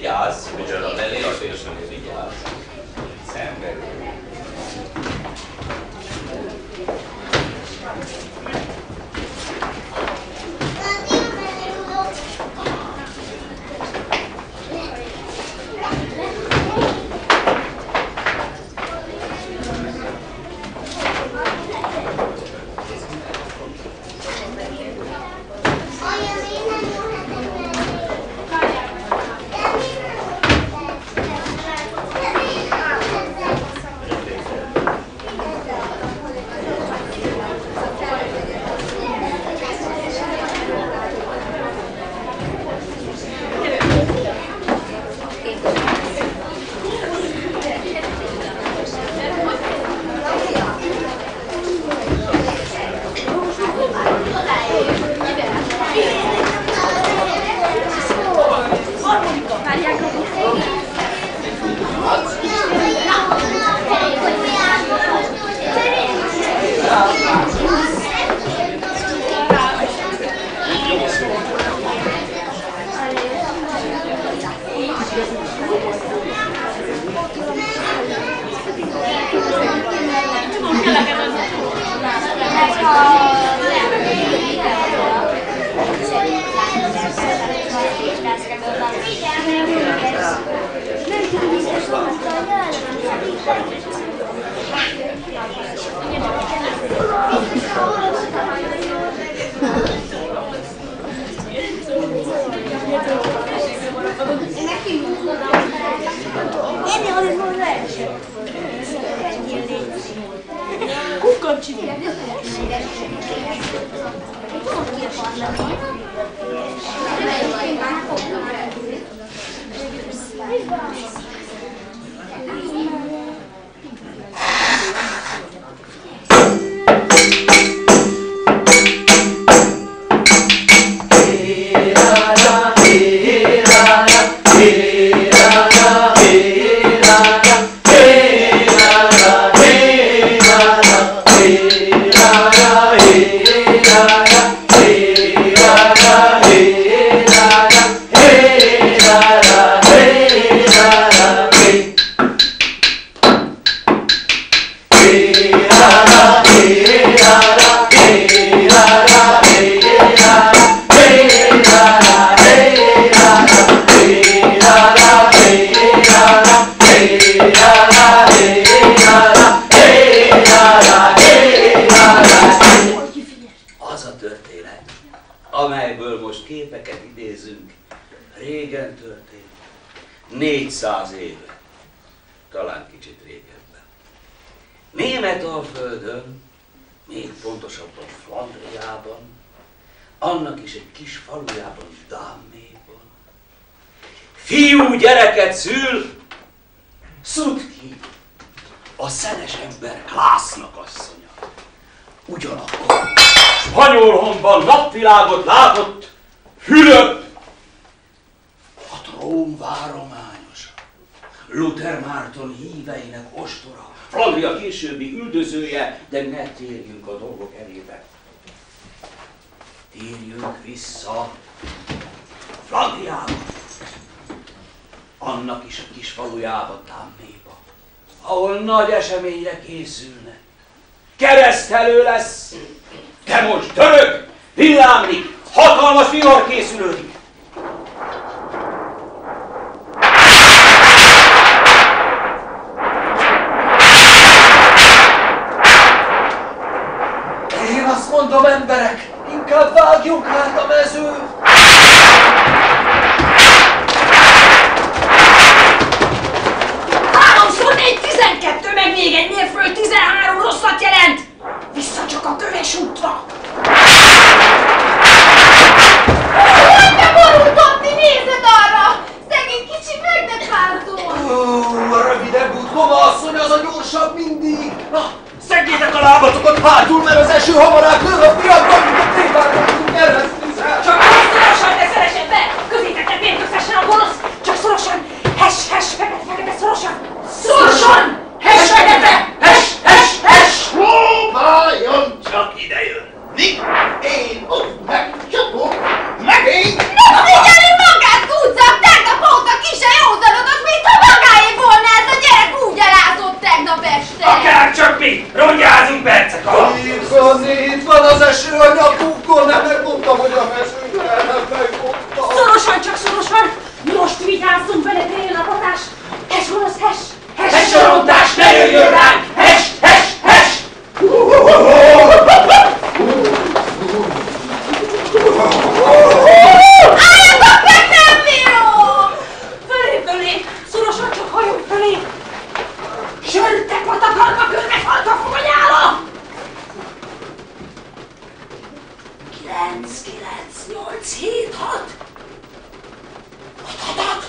Vigyázz, micsoda belé, a félsőnél vigyázz. Szemben. Az a történet, amelyből most képeket idézünk, régen történt, 400 éve, talán kicsit régebben. Németalföldön, még pontosabban Flandriában, annak is egy kis falujában, Dáméban, fiú gyereket szül, Szutki, a szenes ember Klásznak asszonya. Ugyanakkor Spanyolhondban napvilágot látott Fülöp, a trón várományosa, Luther Márton híveinek ostora, Flandria későbbi üldözője, de ne térjünk a dolgok elébe. Térjünk vissza Flandriába, annak is a kis falujába, Dáméba, ahol nagy eseményre készülnek. Keresztelő lesz, de most dörög, villámlik, hatalmas vihar készülődik. Én azt mondom, emberek, inkább vágjunk át a mezőn. Háromszor 4, 12, meg még egy mérföld 13 rosszat jelent! Vissza csak a köves útra! Hogy nem vigyázzunk vele télnapotás! Hes, gonosz, hes! Hesorontás, ne jöjjön ránk! Hes, hes, hes! Álljatok meg, nem bírom! Fölé, fölé! Szorosan csak hajunk fölé! Sörte, patakarka, körbe, falka, foganyála! 9, 8, 7, 6! Hat!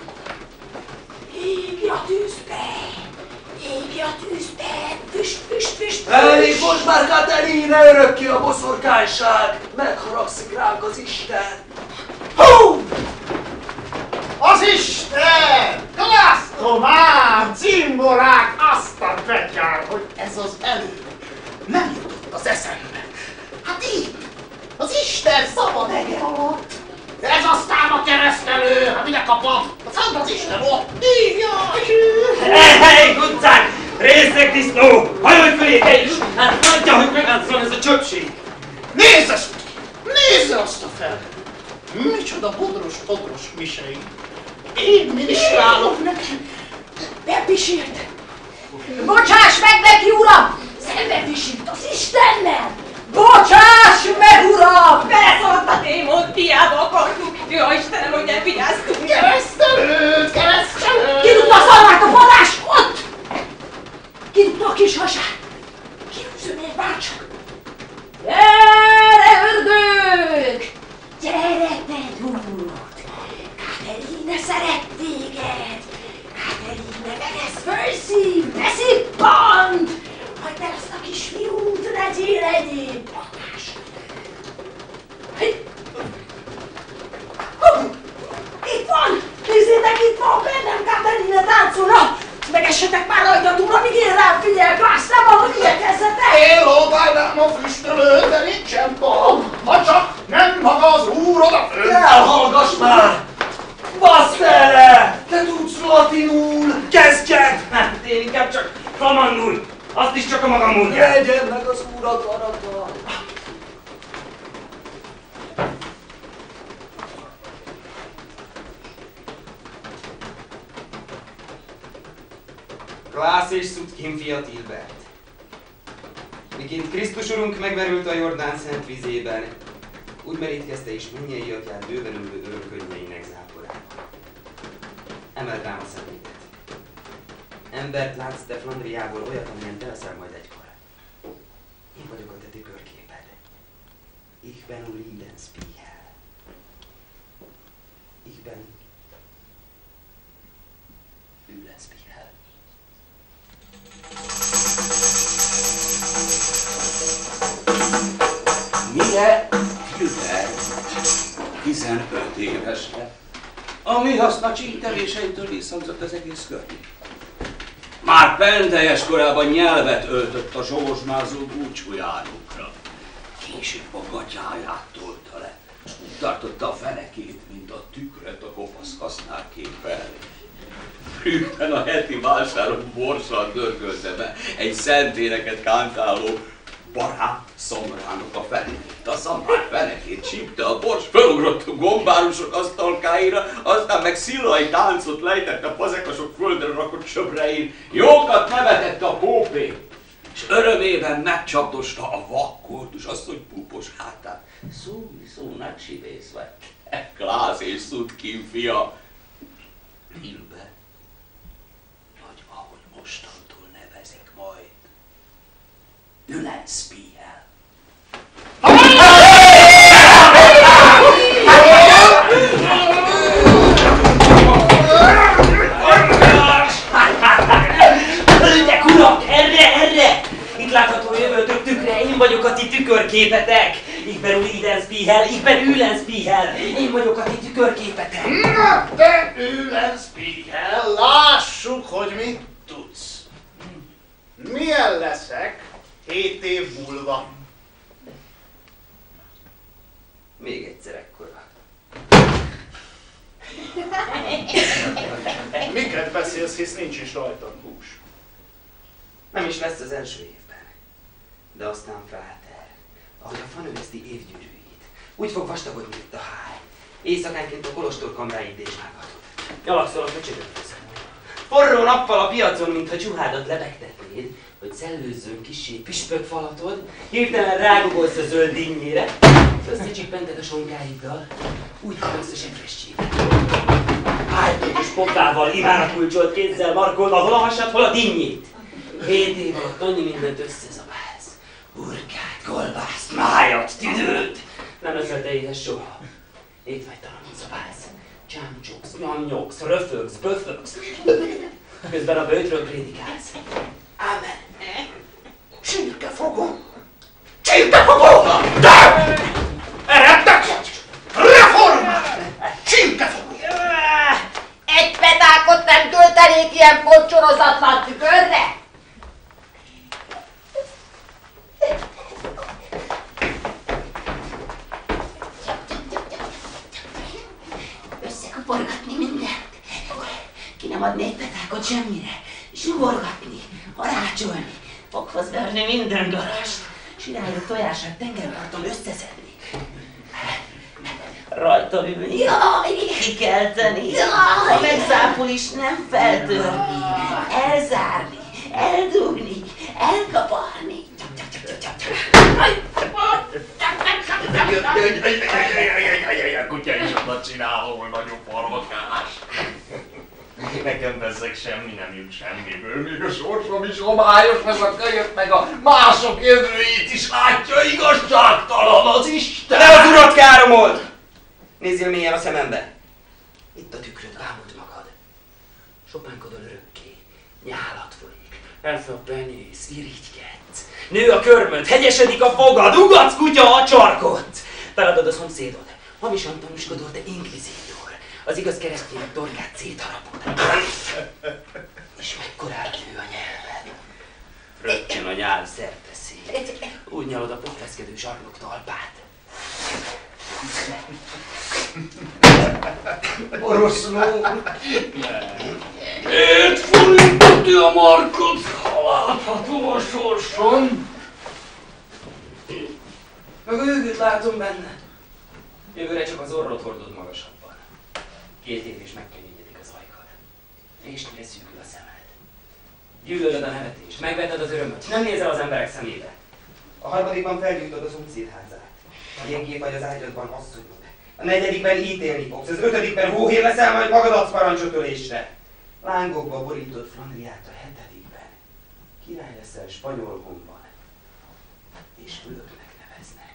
Égj a tűzbe! Égj a tűzbe! Füst, füst, füst! Elég most már, Katerina, örökké a boszorkányság! Megharagszik ránk az Isten! Hú! Az Isten! Klasztomán, cimborák, azt a betyár, hogy ez az elő nem jutott az eszembe. Hát itt, az Isten szabad ege alatt. Ez aztán a keresztelő, hát ide kapom, szent az Isten ott, így jaj! Hey, utcák! Részeg disznó! Hajolj fölé, te is! Hát látja, hogy megállszol ez a csöpség! Nézd ezt! Nézd azt a fel! Micsoda bodros misei! Én ministrálok neki! Bepisilt! Bocsáss meg neki, uram! Szembe pisilt az Istennel! Bocsáss meg, uram! Beleszaladt a démon, hiába akartuk! Jó, Istenem, hogy nem vigyáztunk! Keresztelőt! Keresztelőt! Kirúgta a szarvát a padás! Ott! Kirúgta a kis hasát! Kirúgzön egy bárcsak! Gyere, ördög! Gyere, te gyúrd! Katerina szeret téged! Katerina meg ezt fölszív, ne szippant! Hagyd el azt a kisfiút, legyél enyém, patás! Itt van! Nézzétek, itt van bennem, Katerina táncolna! Megessetek már rajta túl, amíg én rám figyel, Klász, nem ahogy igyekezzetek! Én lóbálnám a füstölőt, de nincsen bal, ha csak nem maga az úr odafönt! Elhallgass már! Baszd el! Te tudsz latinul! Kezdjed! Hát én inkább csak flamandul! Azt is csak a magam módján! Legyen meg az úr akarata! Klász és Szutkin fia Tilbert. Miként Krisztus Urunk megmerült a Jordán szent vizében, úgy merítkezte is mennyei atyát bőven ülő örökkönyveinek záporában. Emeld rám a szemétet. Embert látsz te Flandriából, olyat, amilyen te leszel majd egykor. Én vagyok a te tükörképed. Ich bin Liedenspiegel. Ich bin Liedenspiegel. Mire Tilbert 15 éves lett? A mi haszna csíteléseitől visszhangzott az egész környék. Már penteljes korában nyelvet öltött a zsolozsmázó búcsújárokra. Később a gatyáját tolta le, és úgy tartotta a fenekét, mint a tükröt a kopasz használképpel. Hűben a heti vásáron borsan dörgölte be egy szenténeket kántáló barát szamrának a fenekét. A szamrák fenekét csípte a bors, felugrott a gombárusok asztalkáira, aztán meg szillai táncot lejtett a fazekasok földre rakott söbrein. Jókat nevetett a pópé, és örömében megcsapdosta a vakkortus asszony púpos hátát. Szó, nagy csibész vagy, te Klász és Szutkin fia. Tilbe, vagy ahogy mostantól nevezik majd, Ülenspiegel. Hölgyek, urak, erre! Itt látható jövőtök tükre, én vagyok a ti tükörképetek! Ich bin Liedenspiegel, ich bin Ülenspiegel! Én vagyok a ti tükörképetek! Na te Ülenspiegel, lássuk, hogy mit tudsz. Milyen leszek 7 év múlva? Még egyszer ekkora. Miket beszélsz, hisz nincs is rajtad hús? Nem is lesz az első évben. De aztán Fráter, ahogy a fa növeszti évgyűrűit, úgy fog vastagodni itt a háj. Éjszakánként a kolostor kamráit dézsmálgatod. Nyalakszol a köcsögökhöz. Forró nappal a piacon, mintha csuhádat lebegtetnéd, hogy szellőzzön kissé püspökfalatod, hirtelen rágogolsz a zöld dinnyére, összecsippented a sonkáiddal, úgy kapsz a seprességet. Áltatos pofával, imárakulcsolt kézzel markolva hol a hasad, hol a dinnyét. 7 év alatt annyi mindent összezabálsz. Hurkát, kolbászt, májat, tüdőt. Nem leszel te éhes soha. Étvágytalanul zabálsz. Csámcsogsz, nyomnyogsz, röfögsz, böfögsz. Közben a böjtről prédikálsz. Ámen. Csirkefogó! Csirkefogó! De! Eredtek! Reformál! Csirkefogó! Egy petákot nem töltenék ilyen poncsorozatlan tükörre! Összekuporgatni mindent. Ki nem adni egy petákot semmire. Zsugorgatni, harácsolni, foghoz verni minden darast. Sirályok tojását tengerparton összeszedni. Rajta ülni, kikelteni, ha megszápul is nem feltörni, elzárni, eldugni, elkaparni. A kutya is oda csinál, hogy nagyobb farmakálás. Nekem veszek semmi nem jut semmiből, még a sorsom is homályos, ez a kölyök meg a mások jövőjét is látja, igazságtalan az Isten! De az urat káromold! Nézzél mélyen a szemembe! Itt a tükröd, bámuld magad. Sopánkodol örökké, nyálat folyik, elfel a penész, irigykedsz. Nő a körmöd, hegyesedik a fogad, ugatsz kutya a csarkot! Feladod a szomszédod, hamisan tanúskodol, te inkvizítor. Az igaz keresztények torkát szétharapod. És mekkorára nő a nyelved. Rögtön a nyál szerteszét. Úgy nyalod a pofeszkedő zsarnok talpát. Oroszló! Ért forintot a markot, ha láthatom a sorson. Meg a jövőt látom benne. Jövőre csak az orrot hordod magasabban. 2 év és megkeményedik az ajkad. És mire szűkül a szemed. Gyűlölöd a nevetést, megveted az örömöt, nem nézel az emberek szemébe. A 3. felgyújtod a szomszédházát. Gyengébb vagy az ágyadban asszonyod. A 4. ítélni fogsz, az 5. hóhér leszel, majd magad adsz parancsotölésre. Lángokba borított Flandriát a 7. Király leszel Spanyolgomban. És fülöknek neveznek.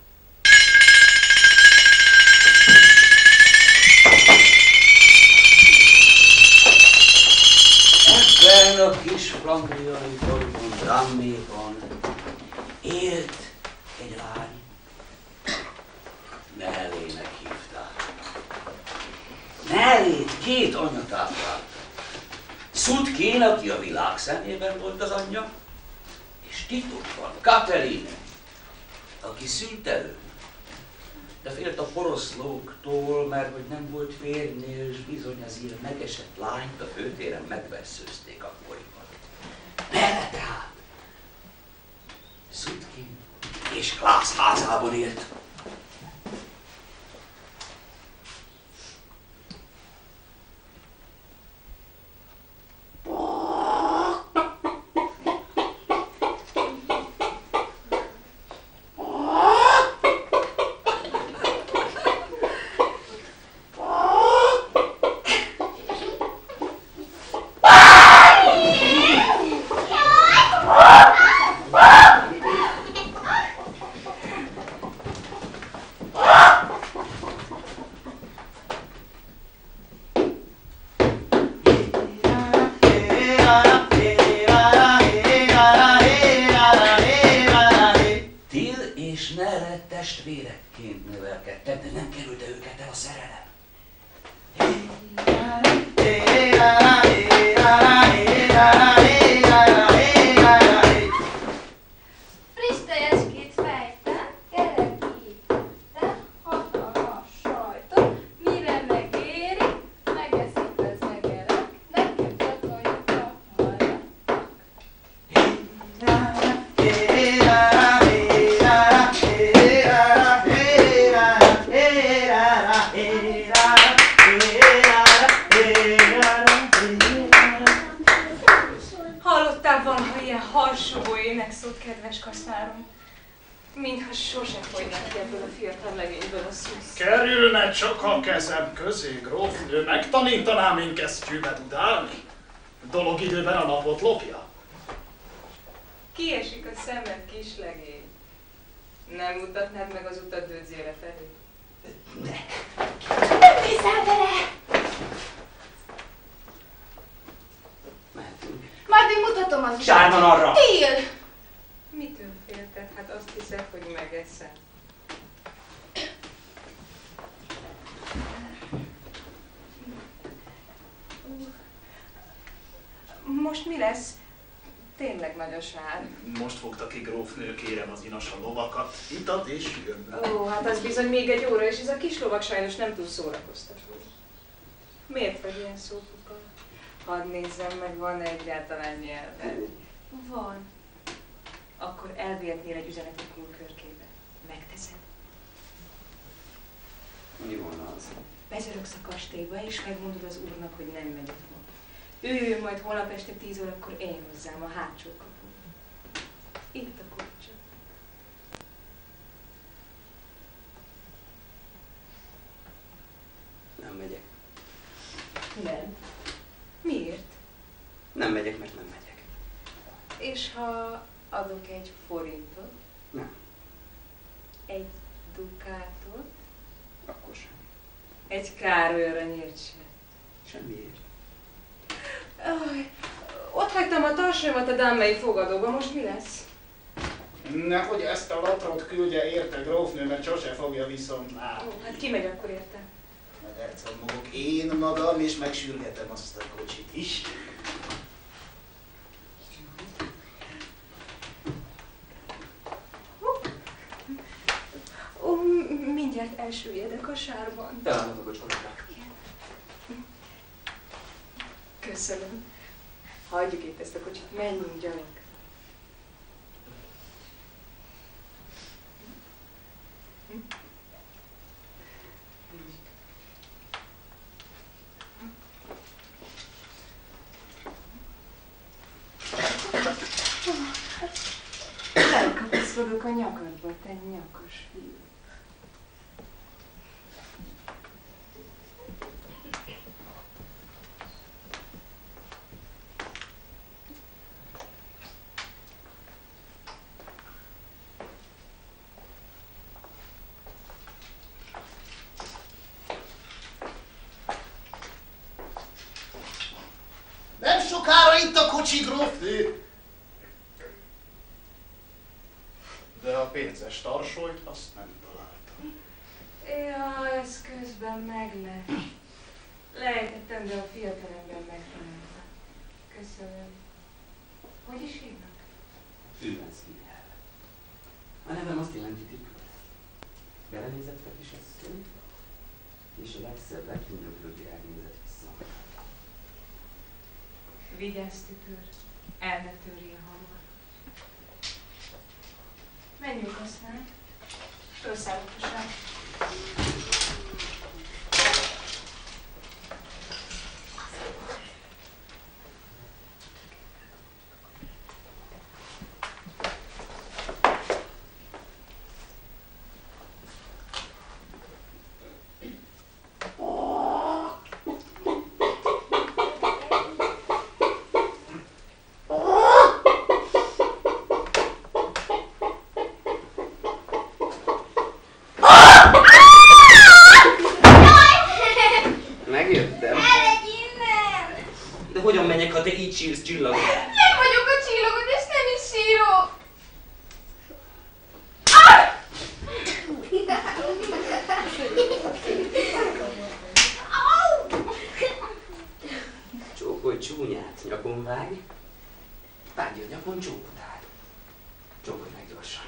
Ebben a kis flandriai faluban, Ramméban élt egy lány. Nellének hívták. Nellét 2 anya táplálta. Szutkin, aki a világ szemében volt az anyja, és titokban Katerine, aki szült elő. De félt a poroszlóktól, mert hogy nem volt férjnél, és bizony az ilyen megesett lányt a főtéren megvesszőzték akkoriban. Merre tehát? Szutkin és Klász házában élt. kedves kaszárom, mintha sose fogják ebből a fiatal legényből a szusz. Kerülne csak a kezem közé, grófnő, megtanítanám én kesztyűbe dudálni? Dolog időben a napot lopja. Kiesik a szemed, kislegény. Nem mutatnád meg az utat Dődzére felé? Nem nézel bele! Mehetünk. Majd még mutatom az Sár van arra! Tél! Mitől félted? Hát azt hiszed, hogy megeszed. Most mi lesz? Tényleg nagy a sár. Most fogta ki grófnő, kérem az inas a lovakat. Itat és jön. Ó, hát az bizony még egy óra, és ez a kis lovag sajnos nem túl szórakoztató. Miért vagy ilyen szófokkal? Hadd nézzem meg, van egyáltalán nyelve. Van. Akkor elvihetnél egy üzenetet Gulkörkébe. Megteszed? Mi volna az? Bezörögsz a kastélyba, és megmondod az úrnak, hogy nem megyek ma. Ő jön majd holnap este 10 órakor én hozzám a hátsó kapun. Itt a kulcsa. Nem megyek. Nem. Miért? Nem megyek, mert nem megyek. És ha adok egy forintot? Nem. Egy dukátot? Akkor sem. Egy Károly aranyért sem. Semmiért. Ott hagytam a tarsaimat a dámei fogadóba, most mi lesz? Nehogy ezt a latrot küldje érte, grófnő, mert sose fogja viszont már. Ó, hát ki megy akkor érte? Mert elcammogok én magam, és megsürgetem azt a kocsit is. Ó, mindjárt elsüllyedek a sárban. Talán a kocskorra. Köszönöm. Hagyjuk itt ezt a kocsit, menjünk, gyerek. Elkapaszkodok a nyakadba, te nyakas fiú. Nem sokára itt a kocsi, grófnő! De a pénzes tarsolyt azt nem találtam. Ja, ez közben meglep. Lejtettem, de a fiatalember megtalálta. Köszönöm. Hogy is hívnak? Fülmenszkivel. A nevem azt jelenti tükröt. Belenézett is asszony, és a legszebb, legtűnőbb virág nézett vissza. Vigyázz, tükör, el ne törje hamar. Menjünk aztán. Felszállok a sár. Ha te így sírsz csillagot. Nem vagyok a csillagot, és nem is sírok! Csókolj csúnyát, nyakon vágj. Vágj a nyakon csókot áll. Csókolj meg gyorsan.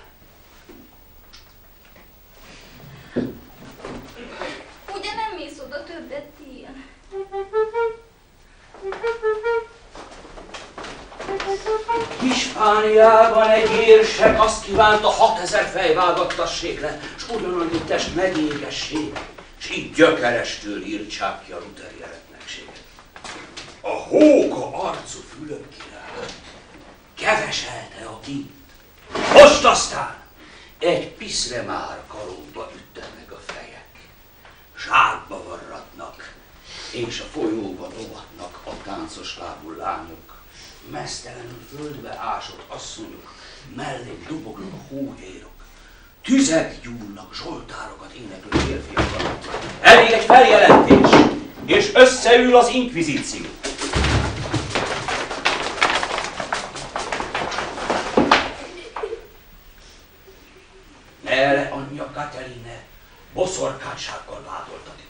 Ugye nem mész oda többet, ilyen? Hispániában egy érsek azt kívánta, 6000 fej vágattassék le, s ugyanannyi test megégessék, s így gyökerestől írtsák ki a luteri eretnekséget. A hóka arcú Fülöp király keveselte a kínt, Most aztán egy piszre már kalomba üttenek a fejek, zsákba varratnak, és a folyóba rovatnak a táncos lábú lányok, meztelenül földbe ásott asszonyok, mellé dobognak a hóhérok, tüzek gyúlnak, zsoltárokat éneklő férfiakkal. Elég egy feljelentés, és összeül az inkvizíció. Erre anyja Katerine boszorkánysággal vádoltatik.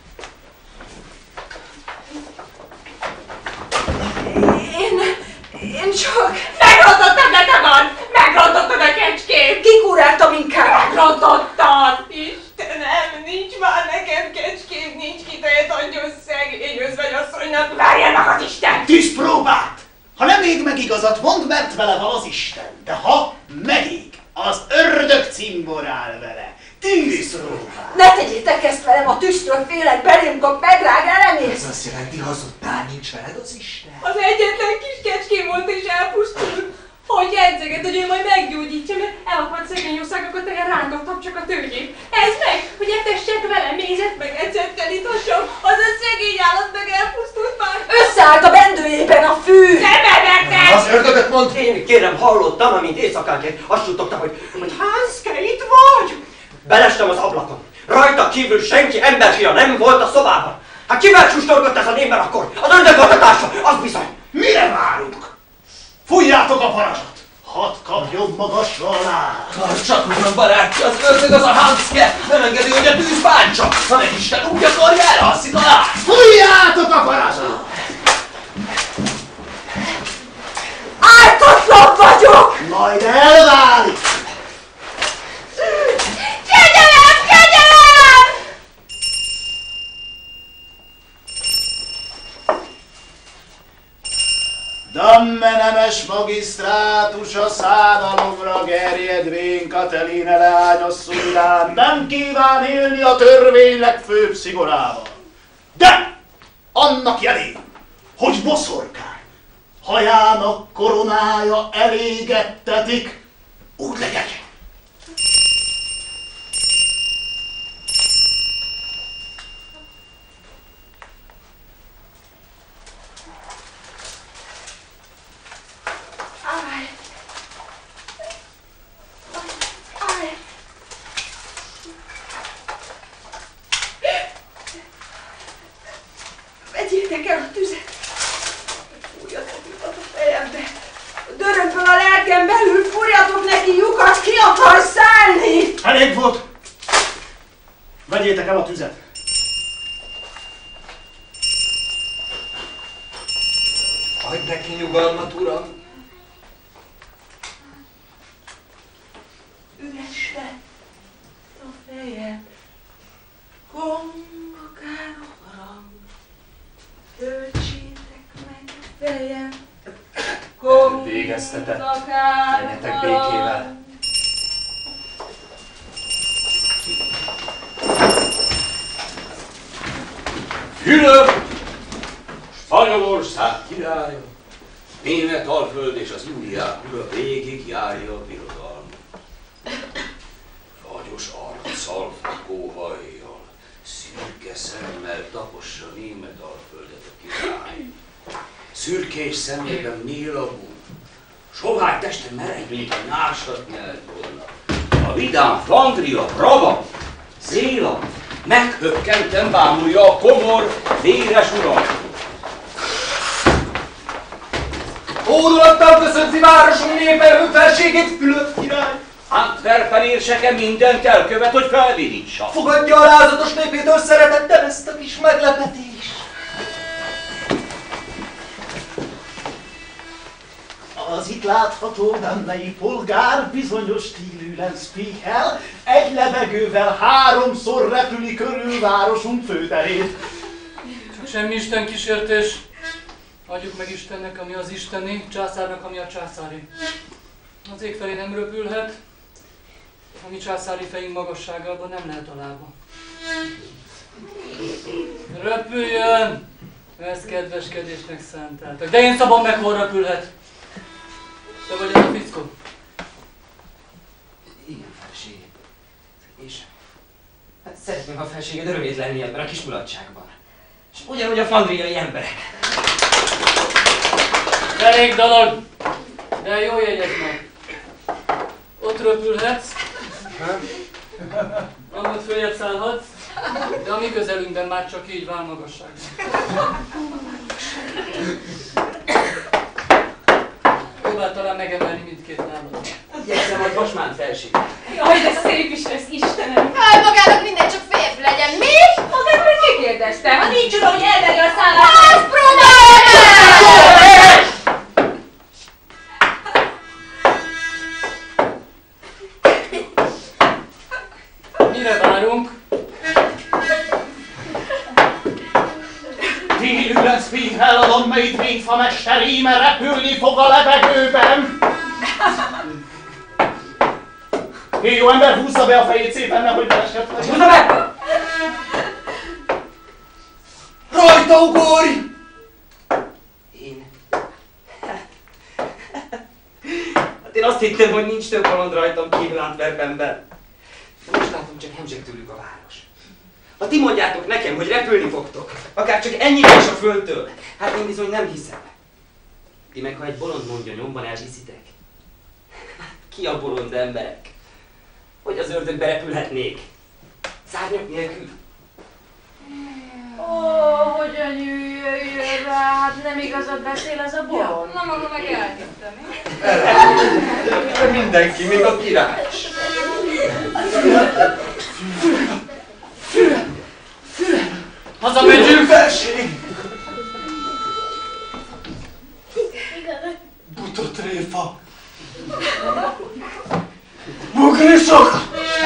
Én csak... Megrántottad nekem! Megrántottad a kecskét! Kikuráltam inkább! Megrántottam! Istenem, nincs már nekem kecském, nincs kitejet adjon szegény özvegyasszonynak, várjál meg az Isten! Tűzpróbát! Ha nem ég meg igazat, mondd, mert vele van az Isten, de ha megég, az ördög cimborál vele. Tűzpróbát! Ne tegyétek ezt velem, a tűztől félek, belém kap, megrág, elemész! Ez azt jelenti, hazuttál, nincs veled az Isten? Az egyetlen kis kecském volt és elpusztult. Hogy edzeget, hogy ő majd meggyógyítsa, mert elakadt szegény országokat rángattam csak a tőgyét. Ez meg, hogy etessek vele mézet, meg ecettel itassak, az a szegény állat meg elpusztult már. Összeállt a bendőjében a fű! Szemedeknek! Az ördögöt mondd! Én kérem, hallottam, amint éjszakánként azt suttogta, hogy Hanske, itt vagy! Belestem az ablakon. Rajta kívül senki emberfia nem volt a szobában. Hát kivel sustorgott ez a némber akkor? Az ördög volt a társa, az bizony! Mire várunk? Fújjátok a parancsot! Hadd kapjon magasra alá! Csak ugyan barátja, az ördög az a Hanske! Nem engedi, hogy a tűz bántsa! Ha meg Isten úgy akarja, elhalszik alá! Fújjátok a parancsot! Ártatlan vagyok! Majd elválik! Kegyelem! Kegyelem! Damme nemes magisztrátus a szádalomra gerjedvén Katerine leányasszonyán nem kíván élni a törvény legfőbb szigorával. De annak jelén, hogy boszorkány, hajának koronája elégettetik, úgy legyen. Vegyétek el a tüzet! Fújjatok lyukat a fejembe! Dörömből a lelkem belül, fúrjatok neki lyukat, ki akar szállni! Elég volt! Vegyétek el a tüzet! Adj neki nyugalmat, uram! Üres lett a fejem, kongokál a harang, töltsétek meg a fejem, Végeztetett. kongokál Legyetek a békével. harang. Fülöp, Spanyolország királya, Németalföld és az Indiák ura végig járja a birodalmat. Fagyos arccal, fakóhajjal, szürke szemmel tapossa Németalföldet a király. Szürkés szemében mélabú, sovány teste meregy, mint a nyársat nyelt volna. A vidám Flandria, Brabant, Zéland meghökkenten bámulja a komor, véres urat. Hódolattal köszönti városunk néperő felségét, Fülöp király! Antwerpen érseke mindent elkövet, hogy felvidítsa. Fogadja a lázatos népétől szeretettel ezt a kis meglepetést! Az itt látható bennei polgár bizonyos stílűen spíkel, egy levegővel 3-szor repüli körül városunk főterét. Csak semmi Isten kísértés. Adjuk meg Istennek, ami az isteni, császárnak, ami a császári. Az ég felé nem röpülhet, a mi császári fejünk magasságában nem lehet a lába. Röpüljön! Ezt kedveskedésnek szenteltek. De én szabom meg, hol röpülhet. Te vagy az a fickó? Szeretném, ha a felséged örömét lenni ebben a kis mulatságban. És ugyanúgy a flandriai emberek. Elég dolog, de jó jegyed meg. Ott röpülhetsz, amúgy följebb szállhatsz, de a mi közelünkben már csak így válmagasságban. Próbál talán megemelni mindkét lábadat. Igyekszem, hogy Basmán felség. Jaj, de szép is lesz, Istenem! Jaj, magának minden csak férfi legyen. Mi? Azért, hogy kikérdezte, ha nincs oda, hogy elvegye a szállást. Azt próbálj meg! Mire várunk? Ti Ülenszpík eladom, melyik vényfa mester íme repülni fog a levegőben. Jó ember, húzza be a fejét szépen, nehogy belesetlen. Húzza be! Rajta ugorj! Én? Hát én azt hittem, hogy nincs több bolond rajtam kívül Antwerpenben. De most látom, csak hemzseg tőlük a város. Ha ti mondjátok nekem, hogy repülni fogtok, akár csak ennyire is a földtől, hát én bizony nem hiszem. Ti meg, ha egy bolond mondja, nyomban elviszitek. Ki a bolond emberek? Hogy az ördögbe repülhetnék? Szárnyak nélkül? Ó, hogy anyüljön rá, hát nem igazad beszél ez a bolond? Na maga meg elhittem, én? Mindenki, még a király is. Hazamegyünk! Felség! Buta tréfa! Bugrisok!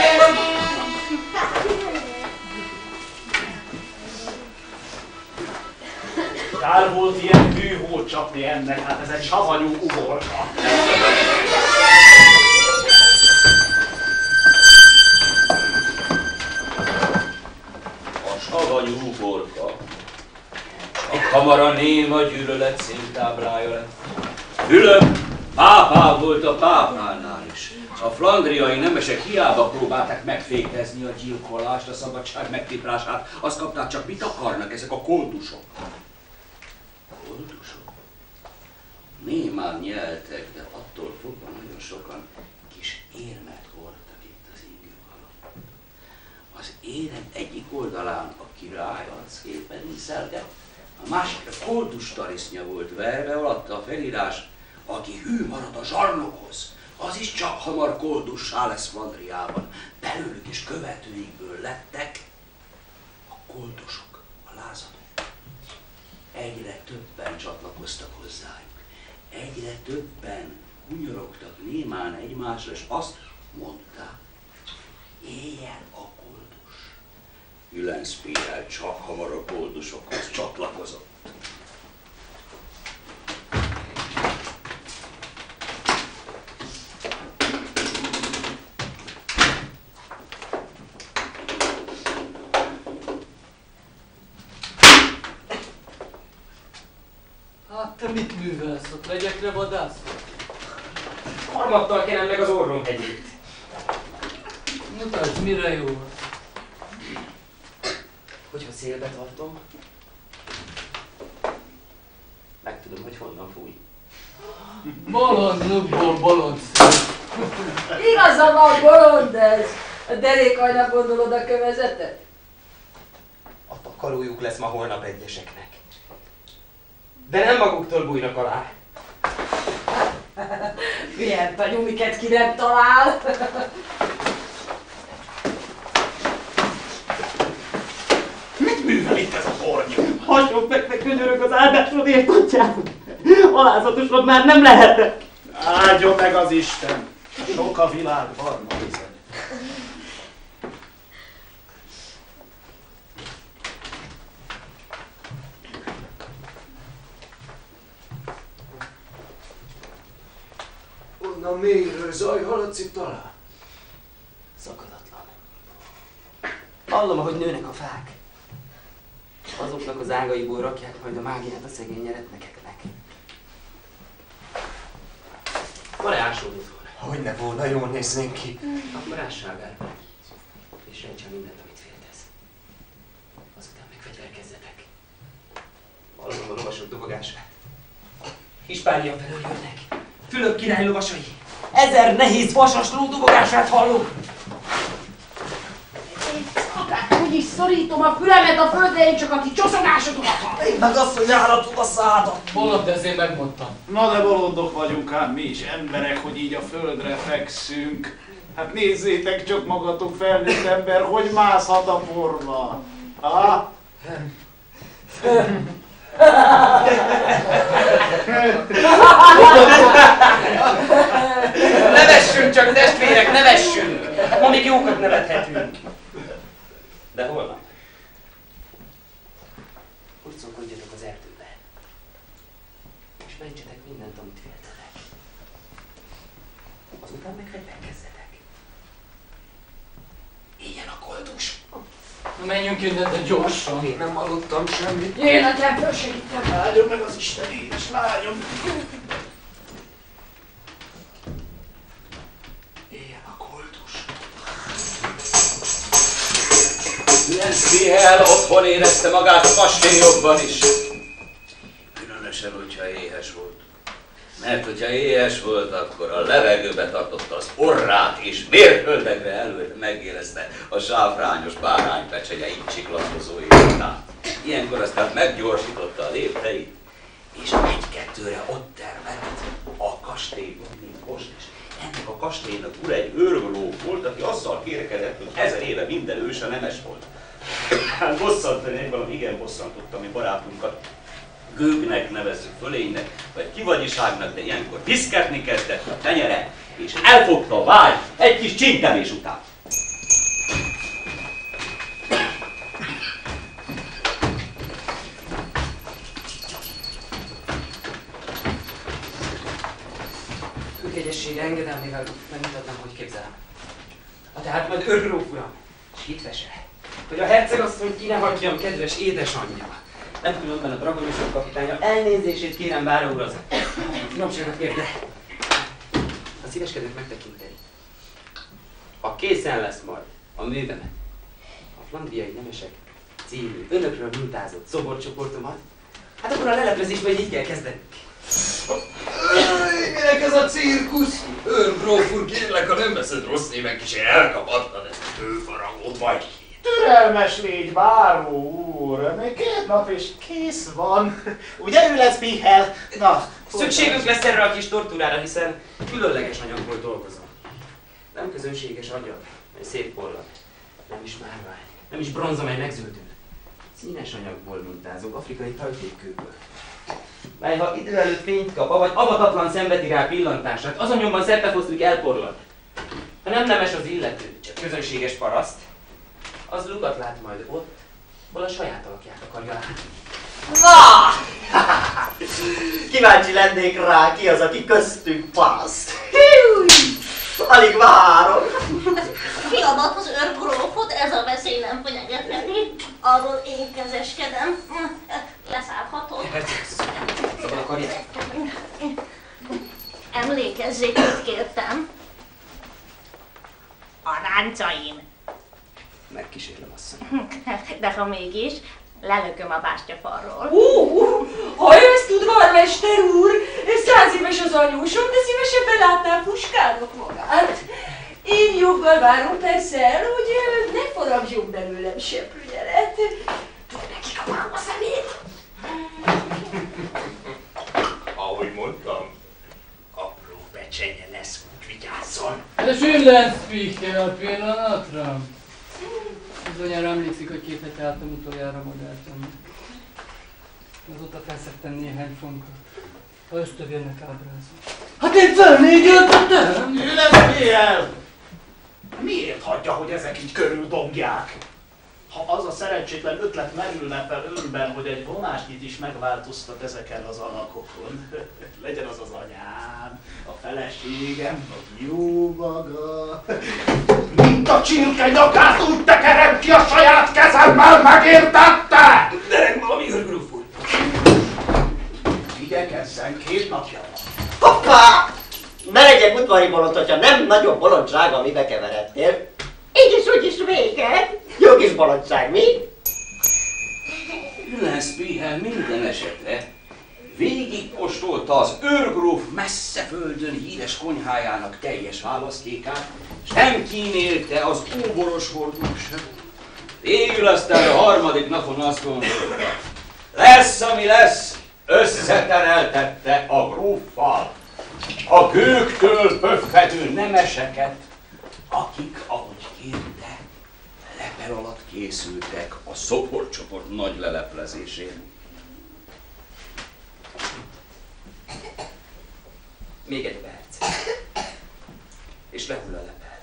Kár volt ilyen hűhót csapni ennek, hát ez egy savanyú ugorka. A savanyú ugorka. Csak hamar a néma gyűlölet színtáblája lett. Fülöp pápább volt a pápánál is. A flandriai nemesek hiába próbálták megfékezni a gyilkolást, a szabadság megtiprását, azt kapták, csak mit akarnak ezek a koldusok? Koldusok? Némán nyeltek, de attól fogva nagyon sokan kis érmet hordtak itt az ingük alatt. Az érem egyik oldalán a király arcképen íszelgett, a másikra koldus tarisznya volt verve, alatta a felírás, aki hű marad a zsarnokhoz, az is csak hamar koldussá lesz Flandriában. Belőlük és követőikből lettek a koldusok, a lázadók. Egyre többen csatlakoztak hozzájuk. Egyre többen hunyorogtak némán egymásra, és azt mondták, éljen a koldus. Ülenszpírel csak hamar a koldusokhoz csatlakozott. Hát te mit művelsz ott? Legyek le vadász? Harmattal kenem meg az orrom hegyét. Mutasd, mire jó? Hogyha szélbe tartom, megtudom, hogy honnan fúj. Bolond nukból bolond. Igaza van, bolond ez! A derékajnak gondolod a kövezetet? A takarójuk lesz ma holnap egyeseknek. De nem maguktól bújnak alá. Milyen tanyú, miket ki nem talál? Mit művel itt ez a bornyú? Hasonlók meg könyörög az áldásodért, atyám! Alázatosabb már nem lehetek! Áldjon meg az Isten! Sok a világ barna bizony. Onnan mélyről zaj hallatszik talán? Szakadatlan. Hallom, ahogy nőnek a fák. Azoknak az ágaiból rakják majd a mágiát a szegény eretnekeknek. Van-e ásód otthon? Hogyne volna, jól néznénk ki. Akkor ássál be. És rejtsen mindent, amit féltesz. lovasok dobogását. Hispánia felől jönnek. Fülöp király lovasai. 1000 nehéz vasas ló dobogását hallom. Akárhogy is szorítom a fülemet a földre, én csak a ti csoszogásotokat hallom. Én meg azt, hogy járatom a szádat. Bolond, de ezért megmondtam. Na de bolondok vagyunk ám mi is emberek, hogy így a földre fekszünk. Hát nézzétek csak magatok, felnőtt ember, hogy mászhat a porba. Ha? Nevessünk csak, testvérek, nevessünk! Ma még jókat nevethetünk. De holnap? Hurcolkodjatok az erdőbe. És mentsetek mindent, amit féltetek. Azután meg fegyverkezzetek. Éljen a koldus! Na menjünk innen, de gyorsan. Én nem hallottam semmit. Én nekem fölsegítem. Áldjon meg az Isten, édes lányom. Éljen a koldus. Lenszkiel otthon érezte magát a kastélyokban is. Különösen, hogyha éhes volt. Mert hogyha éhes volt, akkor a levegőbe tartotta az orrát, és mérföldekre előre megérezte a sáfrányos báránypecsegyeit csiklandozó életát. Ilyenkor aztán meggyorsította a lépteit, és egy-kettőre ott termett a kastélyban, mint most is. Ennek a kastélynak ura egy őrgróf volt, aki azzal kérekedett, hogy 1000 éve minden őse nemes volt. Hát bosszantani, egy valami igen bosszantotta mi barátunkat. Gőgnek nevezzük fölénynek, vagy kivagyiságnak, de ilyenkor piszketni kezdett a tenyere, és elfogta a vágy egy kis csinkelés után. Hőkegyessége engedelmével megmutatnám, hogy képzelem. Tehát majd őrgróf uram, és hitvese, hogy a hercegasszony ki ne hagyjam, kedves édesanyja. Nem különben a dragonyosok kapitánya, elnézését kérem, báró úr, az finomságot ér, de ha szíveskedők megtekinteni. Ha készen lesz majd a művemet, a flandriai nemesek című önökről mintázott szoborcsoportomat, hát akkor a leleplezésben így kell kezdeni. Minek ez a cirkusz? Őrgróf úr, kérlek, ha nem veszed rossz néven, kicsi elkapatlan ezt a tőfaragót vagy. Türelmes légy, báró úr, még 2 nap és kész van. Ugye ő lesz Pihel? Na, szükségünk lesz erre a kis tortúrára, hiszen különleges anyagból dolgozom. Nem közönséges agyag, egy szép pollag, nem is márvány, nem is bronz, amely megzöldül. Színes anyagból mintázok, afrikai tajtékkőből. Mely ha idő előtt fényt kap, vagy avatatlan szenvedi rá pillantását, azon nyomban szertefoszlik elporlad. Ha nem nemes az illető, csak közönséges paraszt, az lukat lát majd ott, hol a saját alakját akarja látni. Na! Kíváncsi lennék rá, ki az, aki köztünk paszt. Alig várom. Fiamat az őrgrófot, ez a veszély nem fenyegetni. Arról én kezeskedem. Leszállhatod. Szabad akarja? Emlékezzék, mit kértem. A ráncaim. Megkísérlem, asszony. De ha mégis, lelököm a bástyafalról. Ha ezt udvarmester úr, 100 éves az anyósom, de szívesebben látnám puskálok magát. Én joggal várom persze el, hogy ne faragjon belőlem seprűnyelet. Tud neki kapálom a szemét. Ahogy mondtam, apró becsenye lesz, úgy vigyázzon. De Schönlenspiegel pillanatra. Bizonyára emlékszik, hogy 2 hete álltam utoljára modelltem. Azóta felszedtem néhány fontot. Ha ösztövérnek ábrázol. Hát én felnégyeltetem! Üleszél! Miért hagyja, hogy ezek így körüldobják? Ha az a szerencsétlen ötlet merülne fel önben, hogy egy vonásnyit is megváltoztat ezeken az alakokon, legyen az az anyám, a feleségem, vagy jó maga. Mint a csirke nyakát úgy tekerem ki a saját kezemmel, megértette? De valami őrgróf úr. Igyekezzen, 2 napja van. Hoppá! Ne legyek udvari bolond, hogyha nem nagyobb bolondság, amibe keveredtél. Így is, úgy is vége. Jó kis bolondság, mi? Üllenspiegel minden esetre végigkóstolta az őrgróf messze földön híres konyhájának teljes választékát, és nem kímélte az óboros hordók sem. Végül aztán a harmadik napon azt gondolta, lesz, ami lesz, összetereltette a gróffal a gőktől pöffedő nemeseket, akik, ahogy kérte, lepel alatt készültek a szoporcsoport nagy leleplezésén. Még egy perc. És lehull a lepel.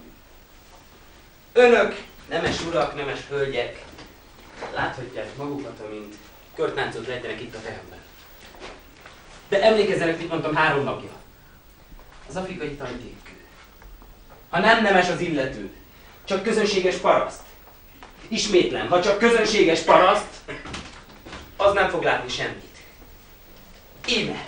Önök, nemes urak, nemes hölgyek, láthatják magukat, amint körtáncot rejtenek itt a teremben. De emlékezzenek, mit mondtam 3 napja. Az afrikai tantékkő. Ha nem nemes az illető, csak közönséges paraszt. Ismétlem, ha csak közönséges paraszt, az nem fog látni semmit. Íme!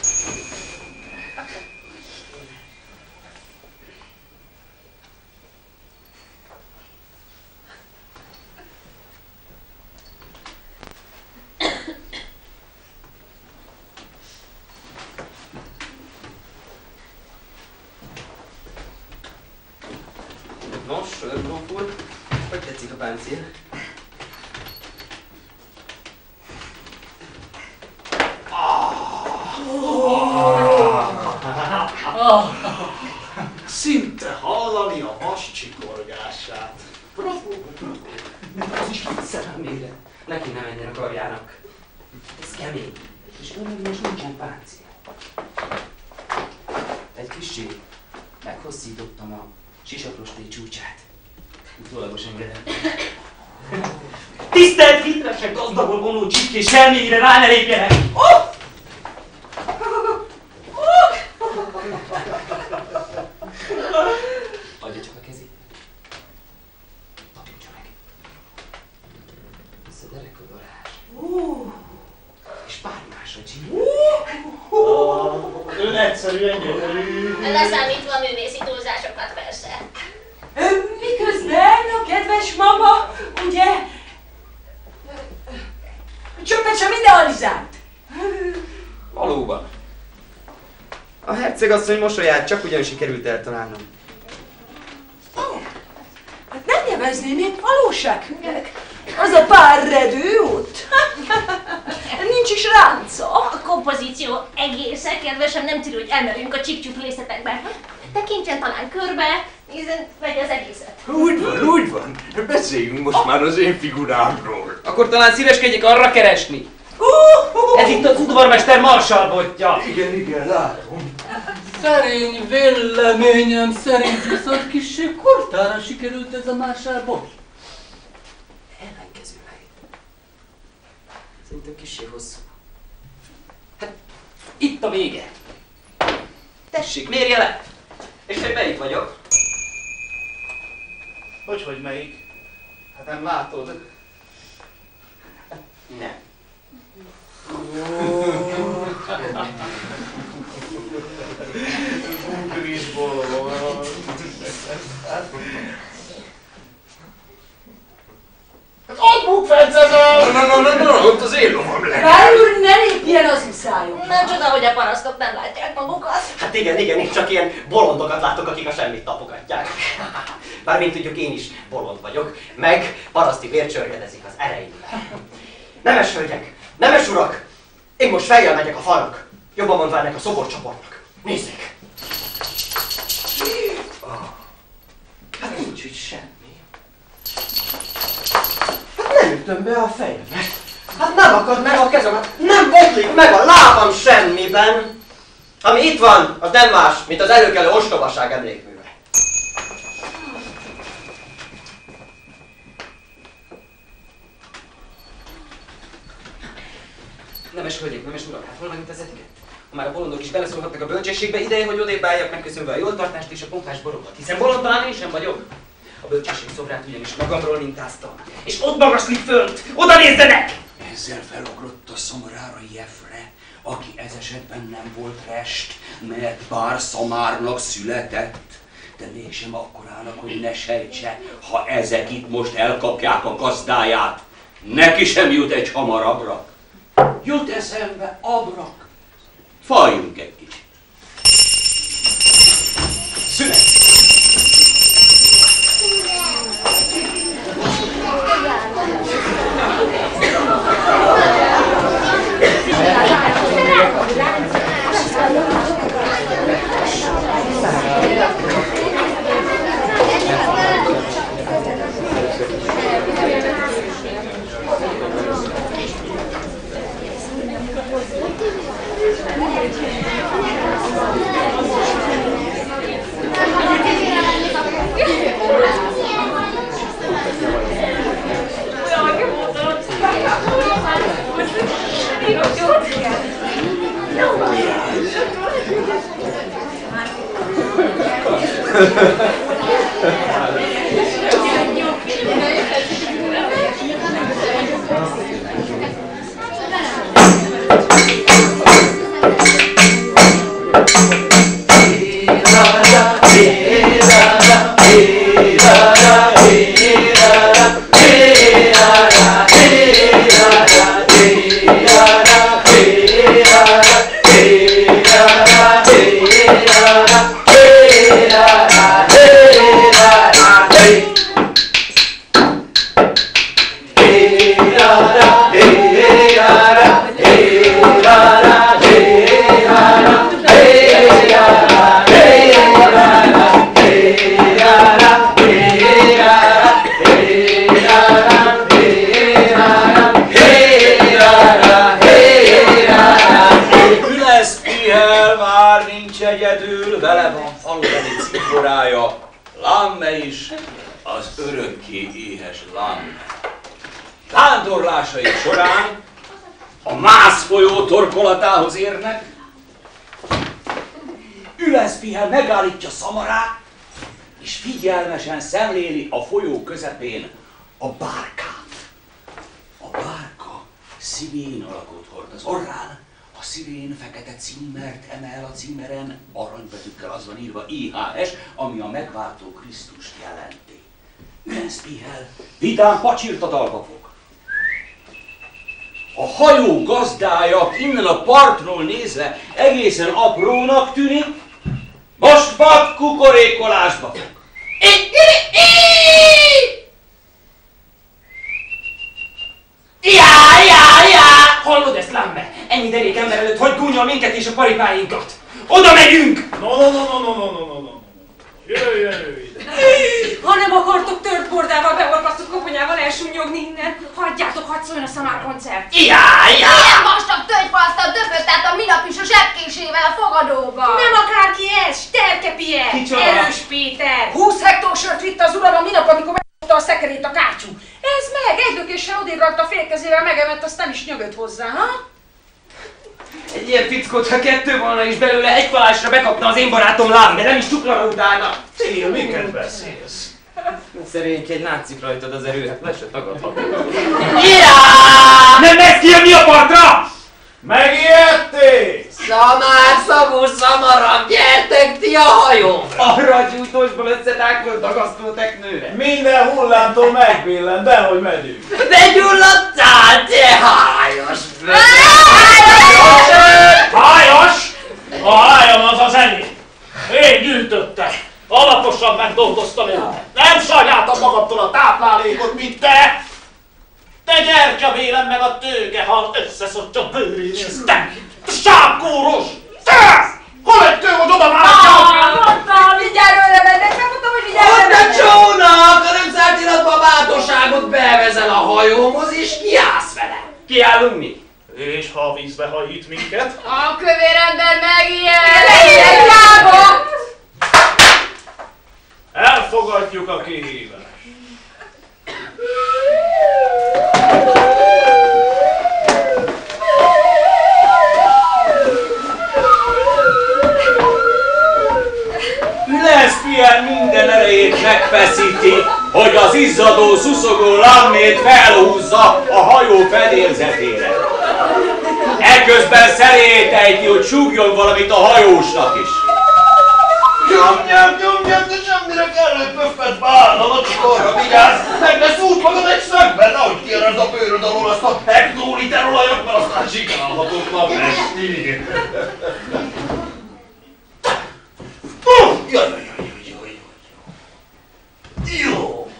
Nos, őrgróf úr, hogy tetszik a páncél? Szinte hallani a vas csikorgását. Az is mit szerelmére. Neki nem menjen a karjának. Ez kemény. És öröm, és nincsen páncél. Egy kissé meghosszítottam a sisakrosté csúcsát. Utólagos engedem. Tisztelt hitresek, gazdagul vonó csipkés semmiire rá ne lépjenek! Adja csak a kezét. Tapintsa meg. Összederek a darázs. És pármásra csinál. Ön egyszerűen gyönyörű. Leszámítva a művészi túlzásokat persze. Miközben a kedves mama, ugye, csöppet sem idealizált. Valóban. A hercegasszony mosolyát csak ugyan sikerült eltalálnom. Hát nem nevezném még valósághűnek. Az a pár redő ott. Nincs is ránca. A kompozíció egészen kedvesem, nem tűrő, hogy elmerüljünk a csip-csup részletekbe. Tekintsen talán körbe, nézzen, vegye az egészet. Úgy van. Beszéljünk most már az én figurámról. Akkor talán szíveskedjék arra keresni. Ez itt az udvarmester marsalbotja. Igen, látom. Szerény véleményem szerint viszont kissé kortára sikerült ez a másárból. Ellenkezőleg. Szerintem kissé hosszú. Hát, itt a vége. Tessék, mérje le! És én melyik vagyok? Hogy melyik? Hát nem látod? Nem. Bugrisból van. Hát ott bukfencezem! Na, ott az én lovam lesz. Pár úr, ne lépjen az uszályom. Nem csoda, hogy a parasztok nem látják magukat. Hát igen, én csak ilyen bolondokat látok, akik a semmit tapogatják. Bármint tudjuk, én is bolond vagyok, meg paraszti vér csörgedezik az ereimben. Nemes hölgyek, nemes urak, én most fejjel megyek a falnak. Jobban mondva ennek a szoborcsoportnak. Nézzék! Hát nincs itt semmi. Hát nem ütöm be a fejemet. Hát nem akad meg a kezem, nem botlik meg a lábam semmiben. Ami itt van, az nem más, mint az előkelő ostobaság emlékműve. Nemes hölgyek, nemes urak, hát hol van itt az etikett? Ha már a bolondok is beleszólhatnak a bölcsességbe, ideje, hogy odébb álljak megköszönve a jól tartást és a pompás borokat. Hiszen bolond talán én sem vagyok. A bölcsesség szobrát ugyanis magamról mintáztam. És ott magaslik fönt! Oda nézzenek! Ezzel felugrott a szomrára Jeffre, aki ez esetben nem volt rest, mert bár szamárnak született, de mégsem akkorának, hogy ne sejtse, ha ezek itt most elkapják a gazdáját, Neki sem jut egy hamar abrak. Jut eszembe abrak. Faljunk egy kicsit. Szünet! Vándorlásai során a Mász folyó torkolatához érnek, Üleszpihel megállítja Szamarát, és figyelmesen szemléli a folyó közepén a bárkát. A bárka szivén alakot hord az orrán, a szivén fekete címert emel, a címeren aranybetűkkel az van írva IHS, ami a megváltó Krisztust jelenti. Üleszpihel vidám pacsirtatalba fog. A hajó gazdája innen a partról nézve egészen aprónak tűnik, most vad kukorékolásba fog. Hallod ezt, Lambe? Ennyi derék ember előtt hogy gúnyol minket és a paripáinkat? Oda megyünk! No. Jöjjön ő ide. Ha nem akartok tört bordával, beolvasztott koponyával elsúnyogni innen, hagyjátok, hadd szóljon a Szamár koncert. Ilyen vastag tölgyfasztal döfött át a minap is a zsebkésével a fogadóba. Nem akárki ez, Sterke Pierre, Kicsoda? Erős Péter. 20 hektár sört vitt az uram a minap, amikor megfogta a szekerét a kácsú. Ez meg, egy lökéssel odébb rakta félkezével, megemett, azt nem is nyögött hozzá, ha? Egy ilyen fickót, ha kettő volna is belőle, egy falásra bekapna az én barátom Lambe, nem is csuklana utána. Tél, miket beszélsz? Szerénk egy látszik rajtad az erő, hát le se tagadható. Nem lesz kijönni a partra! Megijedtél? Szamár, Szabó, Szamaram, gyertek ti a hajón! Arra a gyújtósból összetákolt dagasztó teknőre. Minden hullámtól megbillen, de hogy megyünk. Begyulladtál, te hájas! Hájas? A hájam az az enyém. Én gyűjtöttem. Alaposan megdolgoztam őt. Nem sajnáltam magamtól a táplálékot, mint te! Te gyertyavélem meg a tőkehal összeszott a bőrénéztek! Te sápkóros! Te! Hol egy kő, hogy oda vágyjál? Mondtam, vigyázz előre mennek, megmondtam, hogy vigyázz Ott előre a csónak! A nem zárt iratba a bátorságot bevezel a hajómhoz és kiállsz vele! Kiállunk mi? És ha a vízbe hajít minket? A kövér ember megijed! Legyen lába! Elfogadjuk a kihívást. Üleszpihel minden erejét megfeszíti, hogy az izzadó, szuszogó Lammét felhúzza a hajó fedélzetére. Eközben szerélyét ejti, hogy súgjon valamit a hajósnak is. Nyomjam, de semmire Ezek előpöffet vállam, a cukorra vigyázz! Meg ne szúrt magad egy szögben, nehogy kiered a bőröd alól azt a hektoliter olajat, mert aztán zsikálhatok napestig. Jaj. Jó.